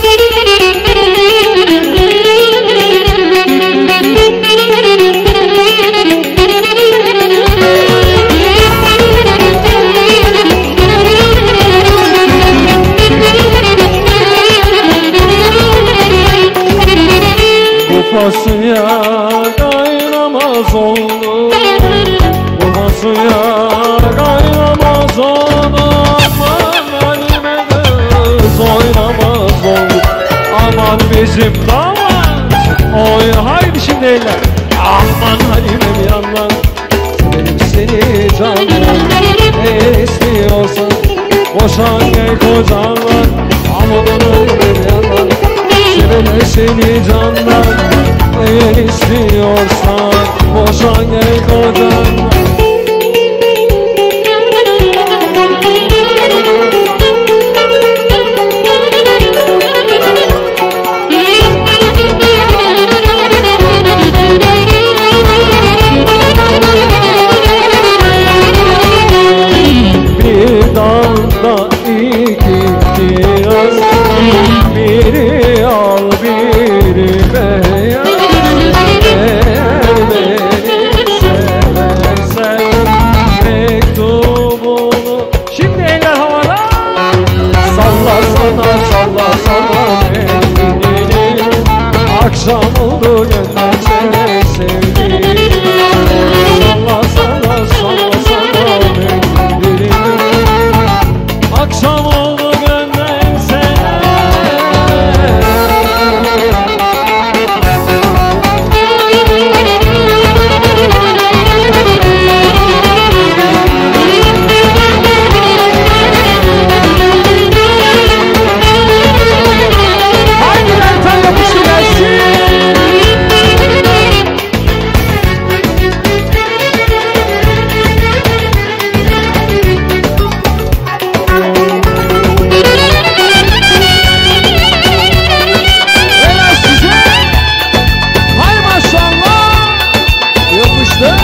Fasulye kaynamaz oldu, bu fasulye kaynamaz oldu. Aman Halime kız oynamaz oldu, aman bizim damat oy. Haydi şimdi eller. Aman Halimem yanlar, severim seni canlar. Eğer istiyorsan boşan gel kocanlar. Aman Halimem yanlar, severim seni canlar. Eğer istiyorsan boşan gel kocanlar. Bir dalda iki kiraz, biri al biri beyaz. Eğer beni seversen mektubunu. Şimdi eller havada. Salla sana, salla sana mendilini. Akşam oldu gönder seni sevdiğim. Salla sana, salla sana mendilini. Akşam oldu gönder seni. Haydi Ertan yapışı gelsin. Helal size. Hay maşallah. Yapıştı.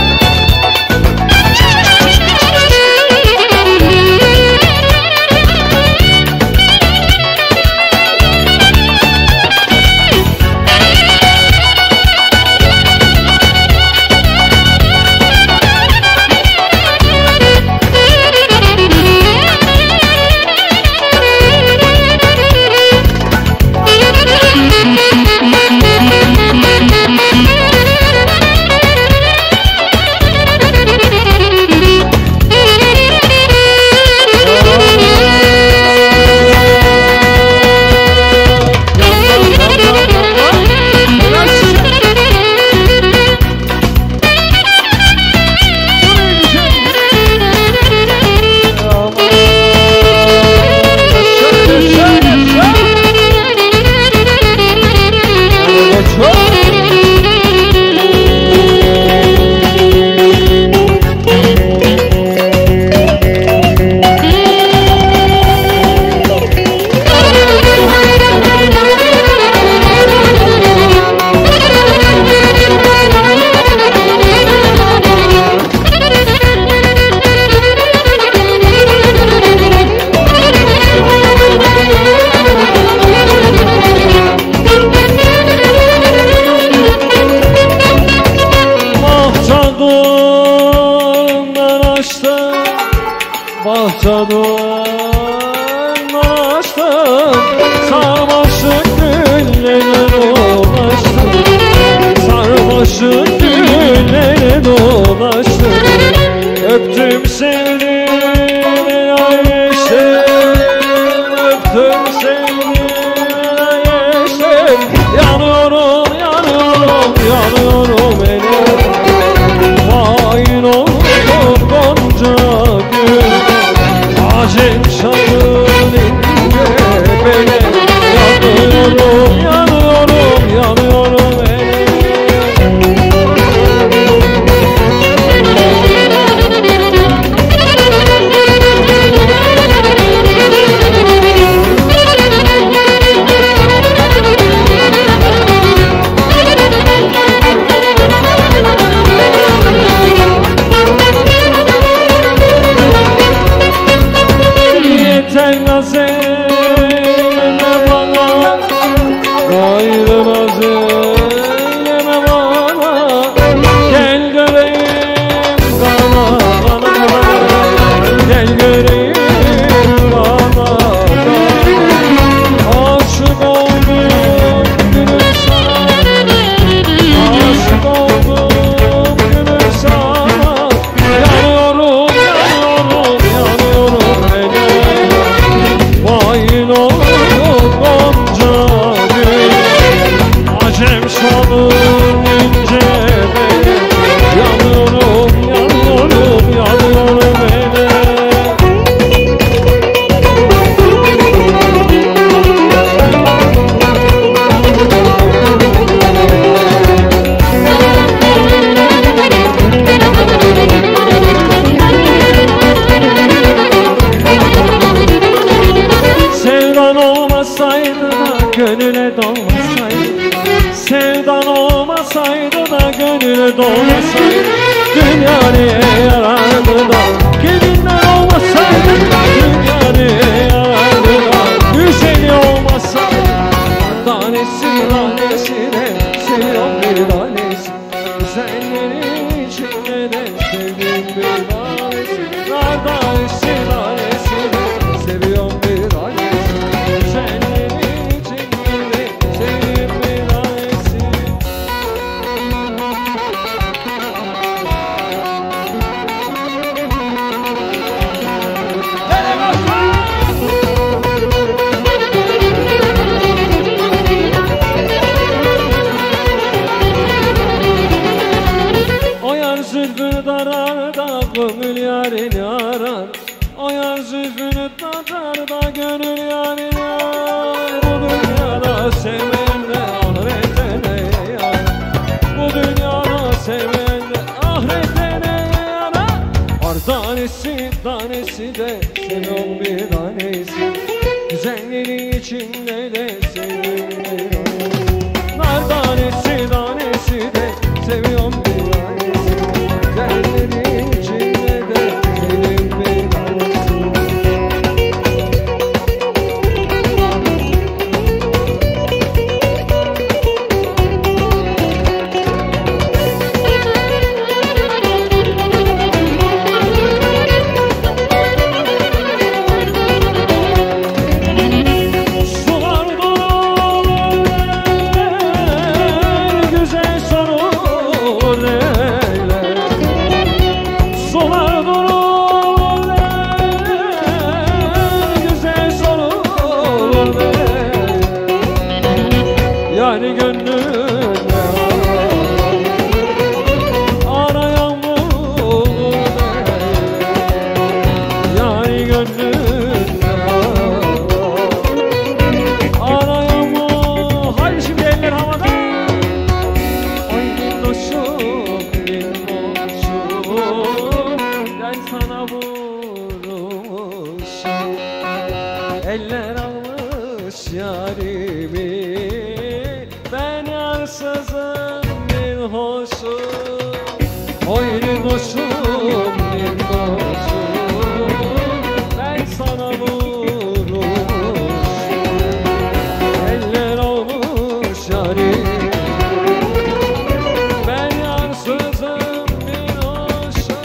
Bahçe duvarından açtım, sarmaşık gülleri dolaştım. Sarmaşık gülleri dolaştım. Öptüm sevdim yeşil, öptüm sevdim yeşil. Yanıyorum, yanıyorum, yanıyorum elim. Hain oldum Gonca gül, acem şanın ince beni. Yanıyorum, yanıyorum, yanıyorum. Zülfü olmasaydı dünya niye yarardı da, gelinler olmasaydı dünya niye yarardı da, güzeli olmasaydı tanesi tanesi de seviyorum bir tanesi, güzellerin içinde de sevdiğim bir tanesi, tanesi tanesi de seviyorum bir tanesi, güzellerin içinde de sevdiğim bir tanesi. O yar zülfünü darar da gönül yarini arar, o yar zülfünü darar da gönül yarini arar. Bu dünyada sevmeyen de ahirette ne yarar, bu dünyada sevmeyen de ahirette ne yarar. Ar tanesi tanesi de seviyorum bir tanesi, güzellerin içinde de sevdiğim bir tanesi. Nar tanesi tanesi de seviyorum bir tanesi, güzellerin içinde de sevdiğim bir tanesi. Sular durur güzel sorur leyler, sular durur güzel sorur leyler, yani gönlümde arayan bulur leyler, yani gönlümde arayan bulur. Haydi şimdi eller havada. Oy minnoşum, minnoşum, ben sana vurmuşum. Eller almış yarimi, ben yarsızım bir hoşum. Oy minnoşum, minnoşum, ben sana vurmuşum. Eller almış yarimi, ben yarsızım bir hoşum.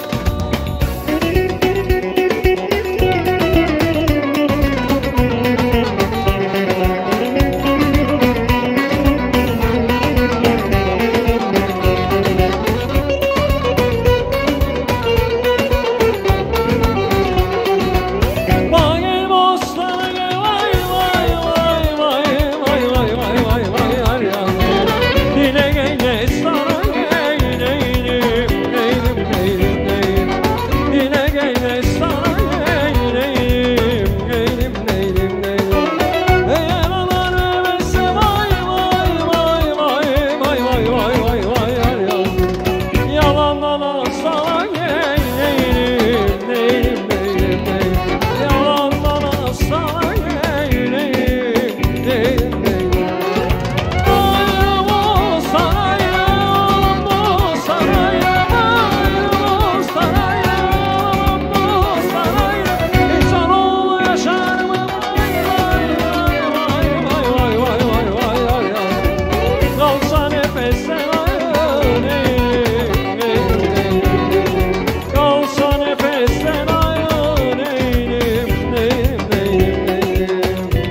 Vay el bostana gel, vay vay vay vay vay vay vay vay vay yar yar. Dile gel sana gel neylim neylim neylim neylim, dile gel sana gel neylim neylim neylim neylim. Eğer alar verse vay vay vay vay vay vay vay vay vay yar yar. Yalandan sana gel neylim neylim neylim neylim, yalandan sana gel neylim neylim neylim. Bayram olsan ayram olsan ayram olsan ayram olsan ayram. İnsan oğlu yaşar mı? Vay vay vay vay vay vay vay vay vay vay. Kalsa nefesten ayır neylim neylim neylim. Kalsa nefesten ayır neylim neylim neylim neylim.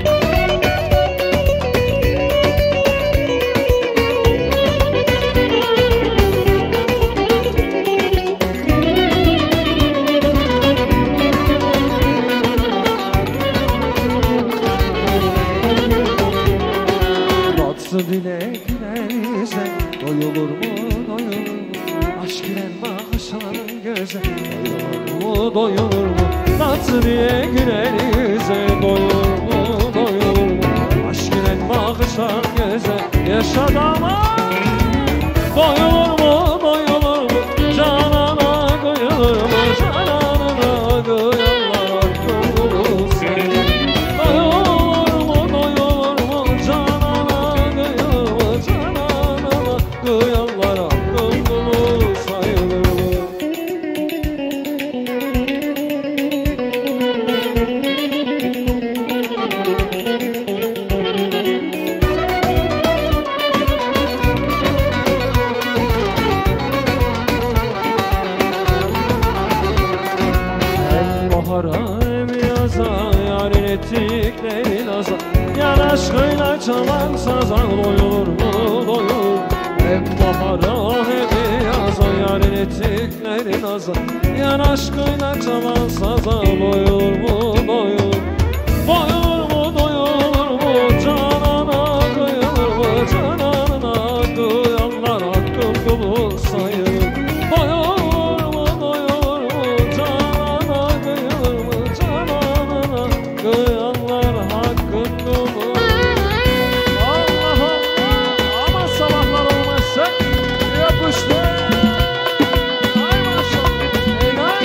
Tatlı dile gülerse doyulur mu doyulur mu, aşk ile bakışanın göze doyulur mu doyulur mu, tatlı dile gülerse doyulur mu doyulur mu, aşk ile bakışan göze yaşadama. Doyulur mu doyulur mu, canana doyulur mu, canana doyulur mu seni. Doyulur mu doyulur mu, canana doyulur mu, canana doyulur mu. ettikleri naza. Yar aşkıyla çalan saza doyulur mu doyulur. Hem bahara hem yaza yarın ettikleri naza. Yar aşkıyla çalan saza doyulur mu doyulur. Doyulur mu doyulur mu canana kıyılır mı canana kıyanlar hakkım kulu sayılır. Doyulur mu doyulur mu canana kıyılır mı canana kıyanlar hakkım kulu. Allah Allah ama sabahlar olmazsa yapıştı. Ay maşallah helal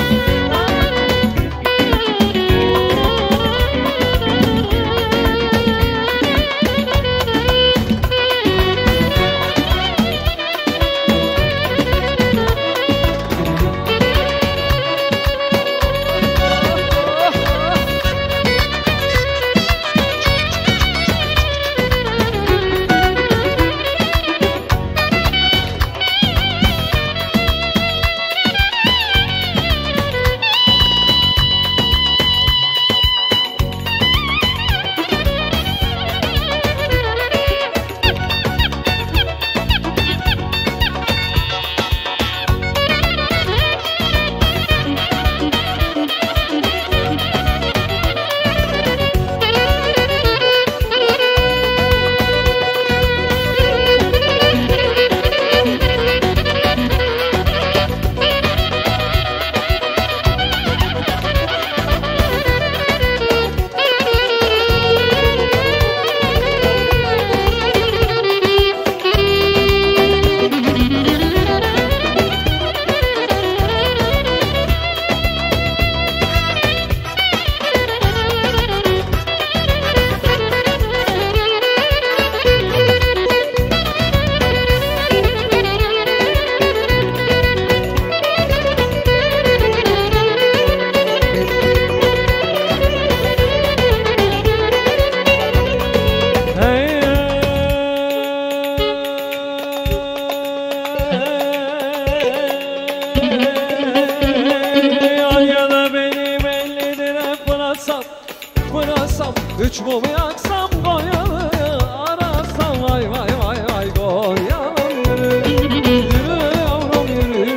üç mum yaksam Gonyalı'yı arasam vay vay vay vay Gonyalı yürü yürü yavrum yürü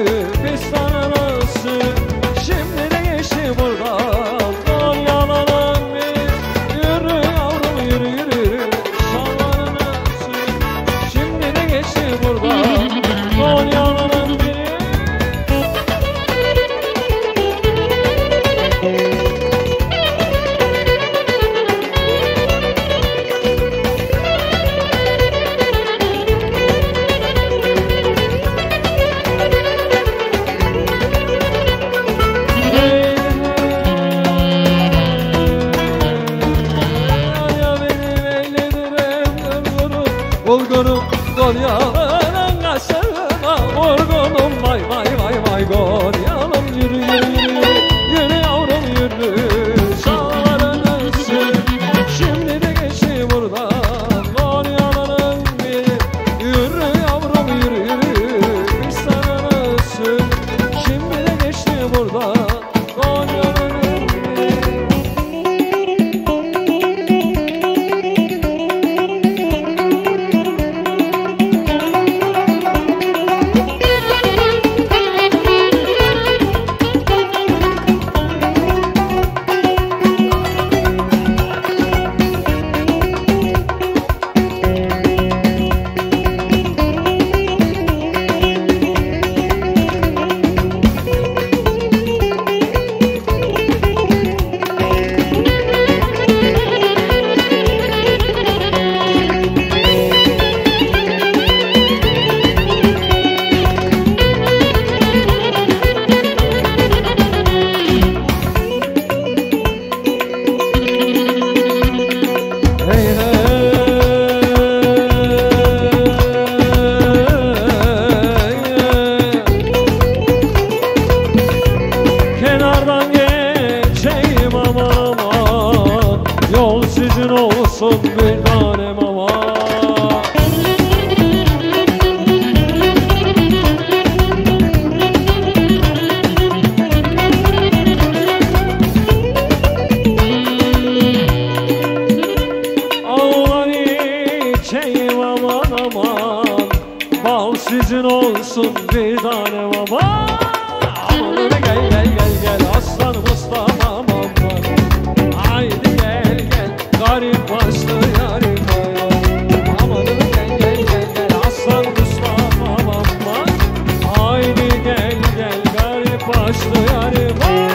biz sana nasıl şimdi de geçti buradan Gonyalı'nın bir yürü yavrum yürü yürü şalvarı nasıl şimdi de geçti buradan Gonyalı'nın biri. Vurgunum Gonyalı'nın kaşığına vurgunum vay vay vay vay Gonyalım yürü yürü yürü yürü yavrum yürü şalvarını sür şimdi de geçti buradan Gonyalı'nın biri yürü yavrum yürü yürü biz sana sür şimdi de geçti buradan Gonyalı'nın biri. Kenardan geçeyim aman aman yol sizin olsun bir tanem aman. gözün olsun bir tanem ama. Aman gel gel gel gel aslan Mustafa aman. Haydi gel gel garip başlı yarim. Aman gel gel gel gel aslan Mustafa aman. Haydi gel gel garip başlı yarim.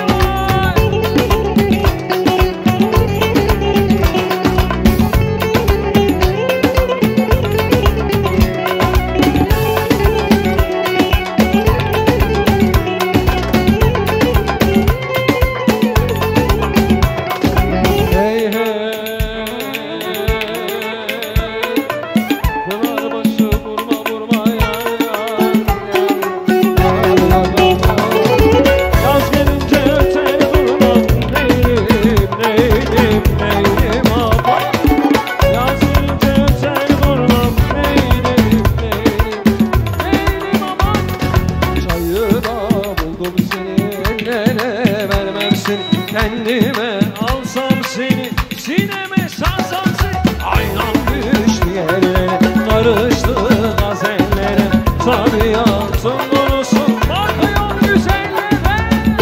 Kendime alsam seni, sineme sarsam seni. Aynam düştü yerlere, karıştı gazellere. Tabiatın konusu bakıyor güzellere.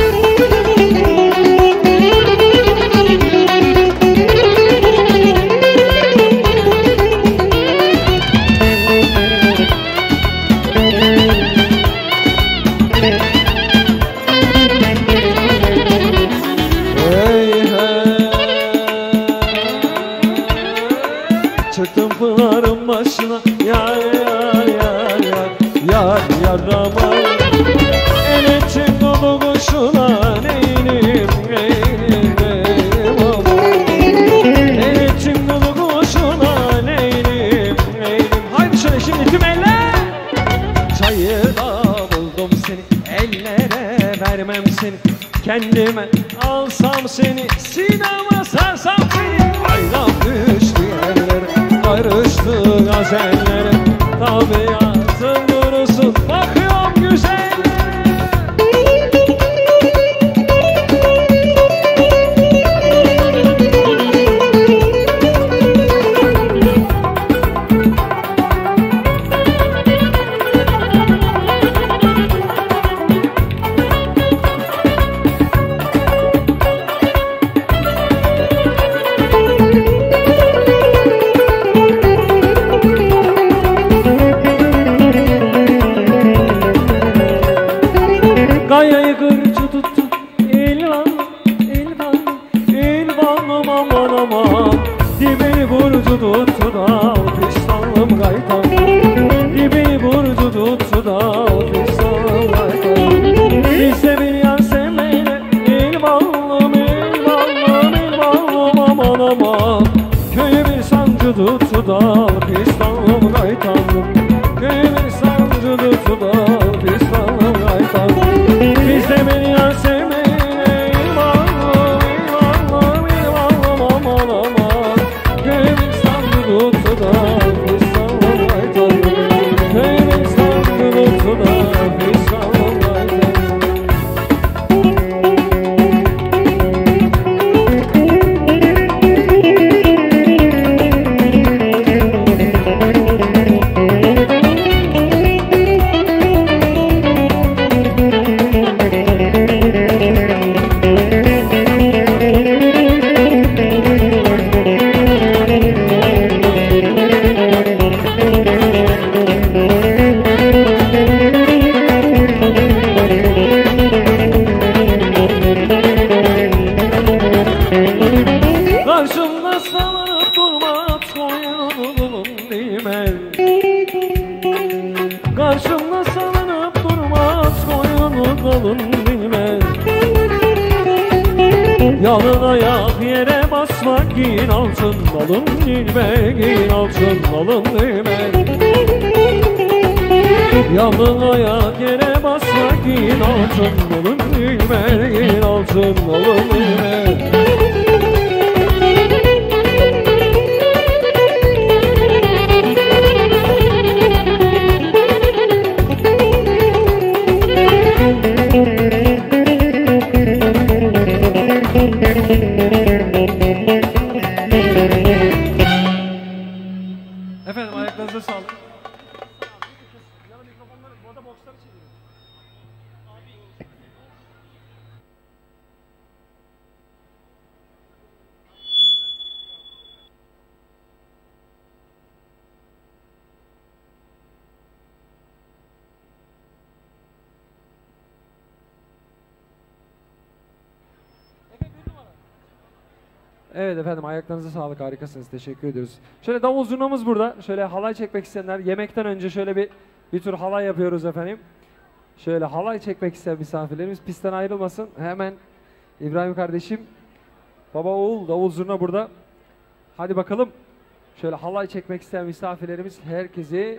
Çıktım pınarın başına yar yar yar yar yar yar aman. Eleçim dolu kuşuna neynim neynim neynim aman. Eleçim dolu kuşuna neynim neynim. Haydi şöyle şimdi tüm eller. Çayırda buldum seni, ellere vermem seni. Kendime alsam seni, sinema sarsam seni. Ayran düştü yerlere, karıştı gazellere. Tabiatın durusun bakıyorum güzellere. Kayayı kırıcı tuttu İlvan, İlvan, İlvanım aman aman. Dibi burcu tuttu da pistanlım kaytan. Dibi burcu tuttu da pistanlım kaytan. Bizde bir yar sevmeyle İlvanlım, İlvanlım, İlvanım aman aman. Köyü bir sancı tuttu da pistanlım kaytan. Köyü bir sancı tuttu da pistanlım kaytan. Bizde beni yar sevmeyle İlvanlım, İlvanlım, İlvanlım aman aman. Köyümün sancı tuttu da pistanlım kaytan. Köyümün sancı tuttu da pistanlım kaytan. Karşımda salınıp durmaz koyunum değmez. Karşımda salınıp durmaz koyunum değmez. Yalın ayak yere basmak giyin altın malın bilme, giyin altın malın değmez. Yalın ayak yere basmak giyin altın malın bilme, giyin altın malın değmez. Efendim ayaklarınıza sağlık. Evet efendim, ayaklarınıza sağlık, harikasınız, teşekkür ediyoruz. Şöyle davul zurnamız burada. Şöyle halay çekmek isteyenler, yemekten önce şöyle bir bir tur halay yapıyoruz efendim. Şöyle halay çekmek isteyen misafirlerimiz pistten ayrılmasın. Hemen İbrahim kardeşim, baba oğul davul zurna burada. Hadi bakalım. Şöyle halay çekmek isteyen misafirlerimiz, herkesi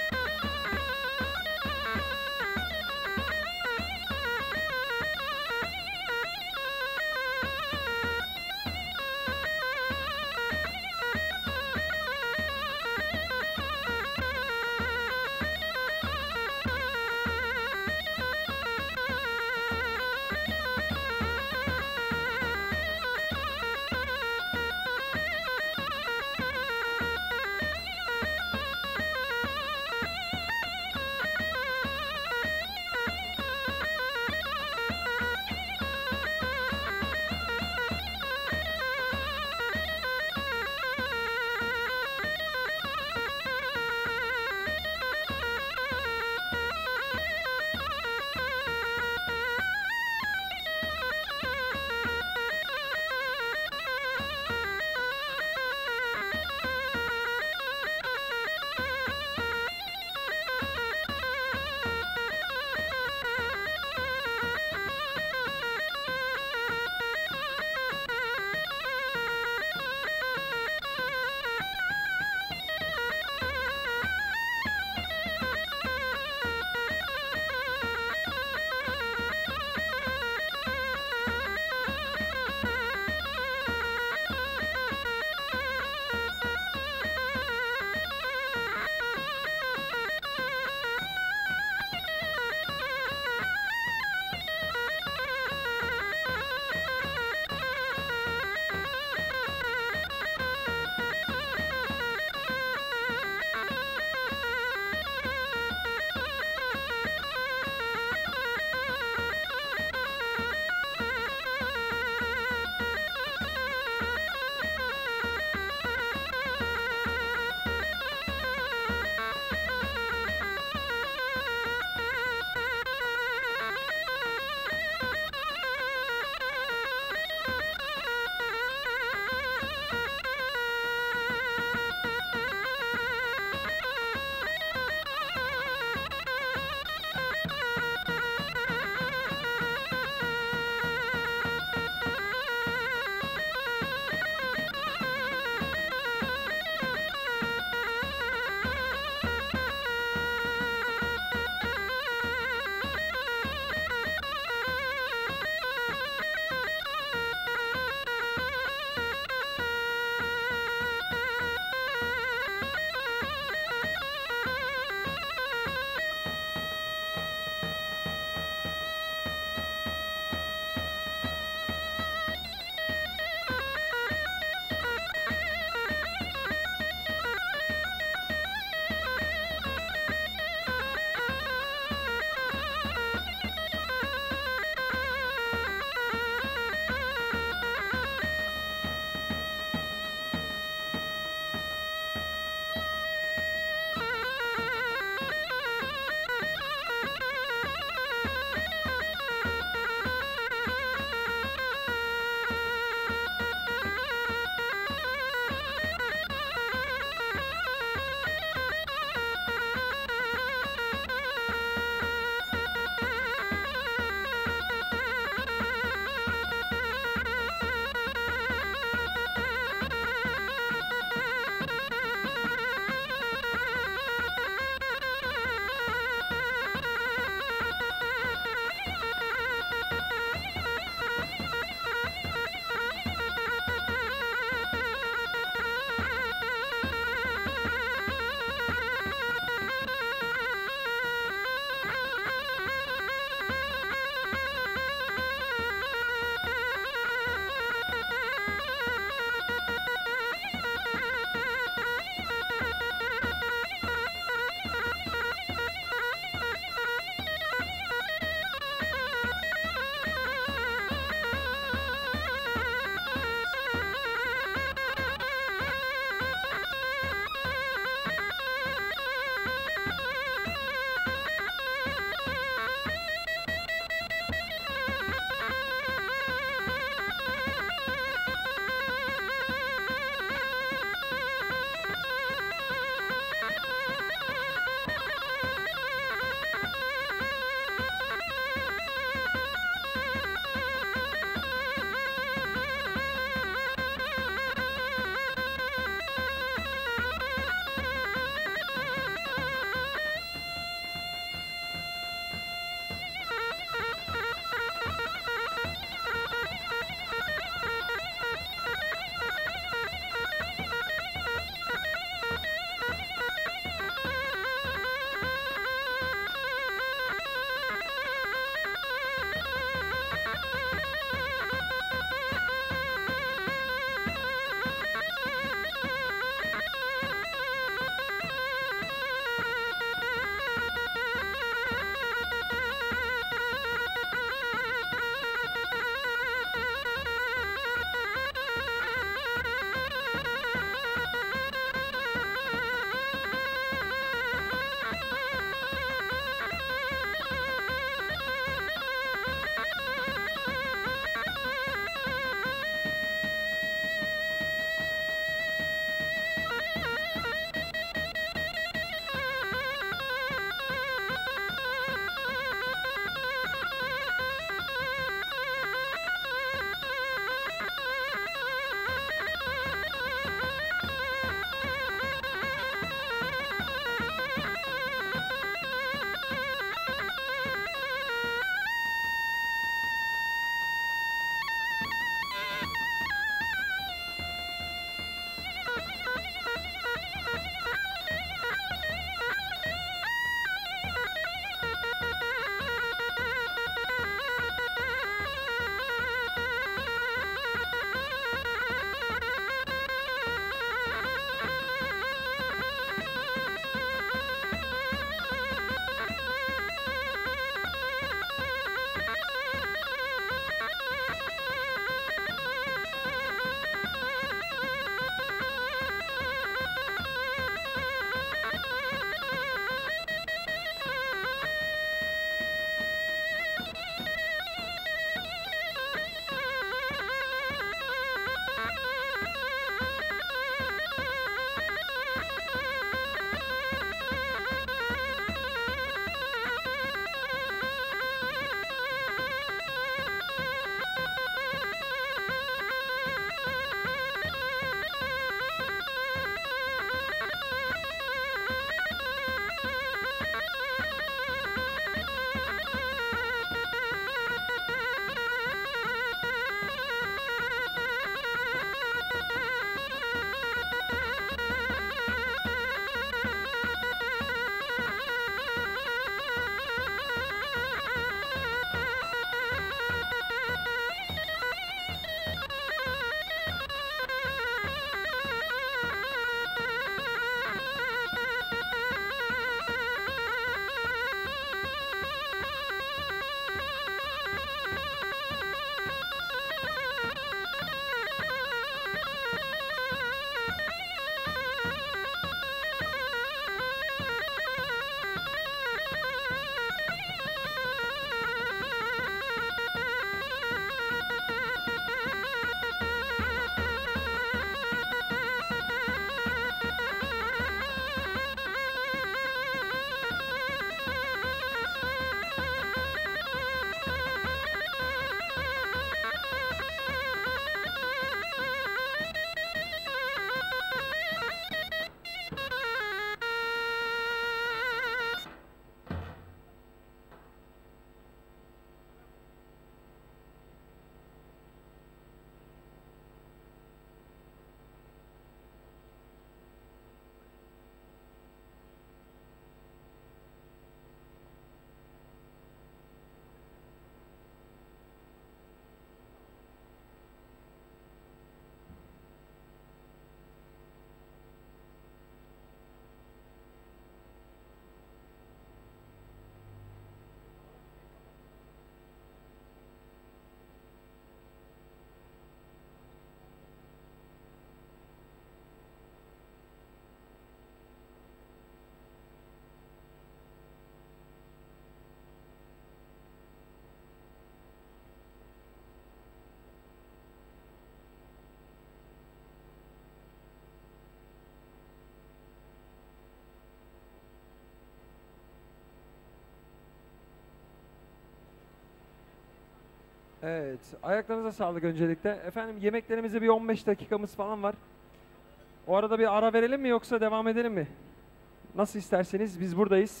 Evet, ayaklarınıza sağlık öncelikle. Efendim yemeklerimize bir on beş dakikamız falan var. O arada bir ara verelim mi yoksa devam edelim mi? Nasıl isterseniz biz buradayız.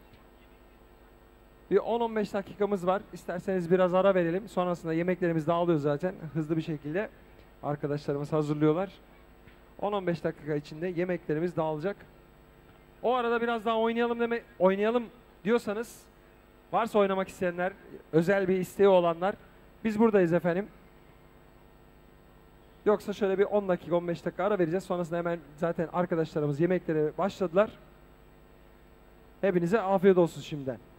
Bir on on beş dakikamız var. İsterseniz biraz ara verelim. Sonrasında yemeklerimiz dağılıyor zaten. Hızlı bir şekilde arkadaşlarımız hazırlıyorlar. on on beş dakika içinde yemeklerimiz dağılacak. O arada biraz daha oynayalım deme oynayalım diyorsanız, varsa oynamak isteyenler, özel bir isteği olanlar, biz buradayız efendim. Yoksa şöyle bir on dakika on beş dakika ara vereceğiz. Sonrasında hemen zaten arkadaşlarımız yemeklere başladılar. Hepinize afiyet olsun şimdiden.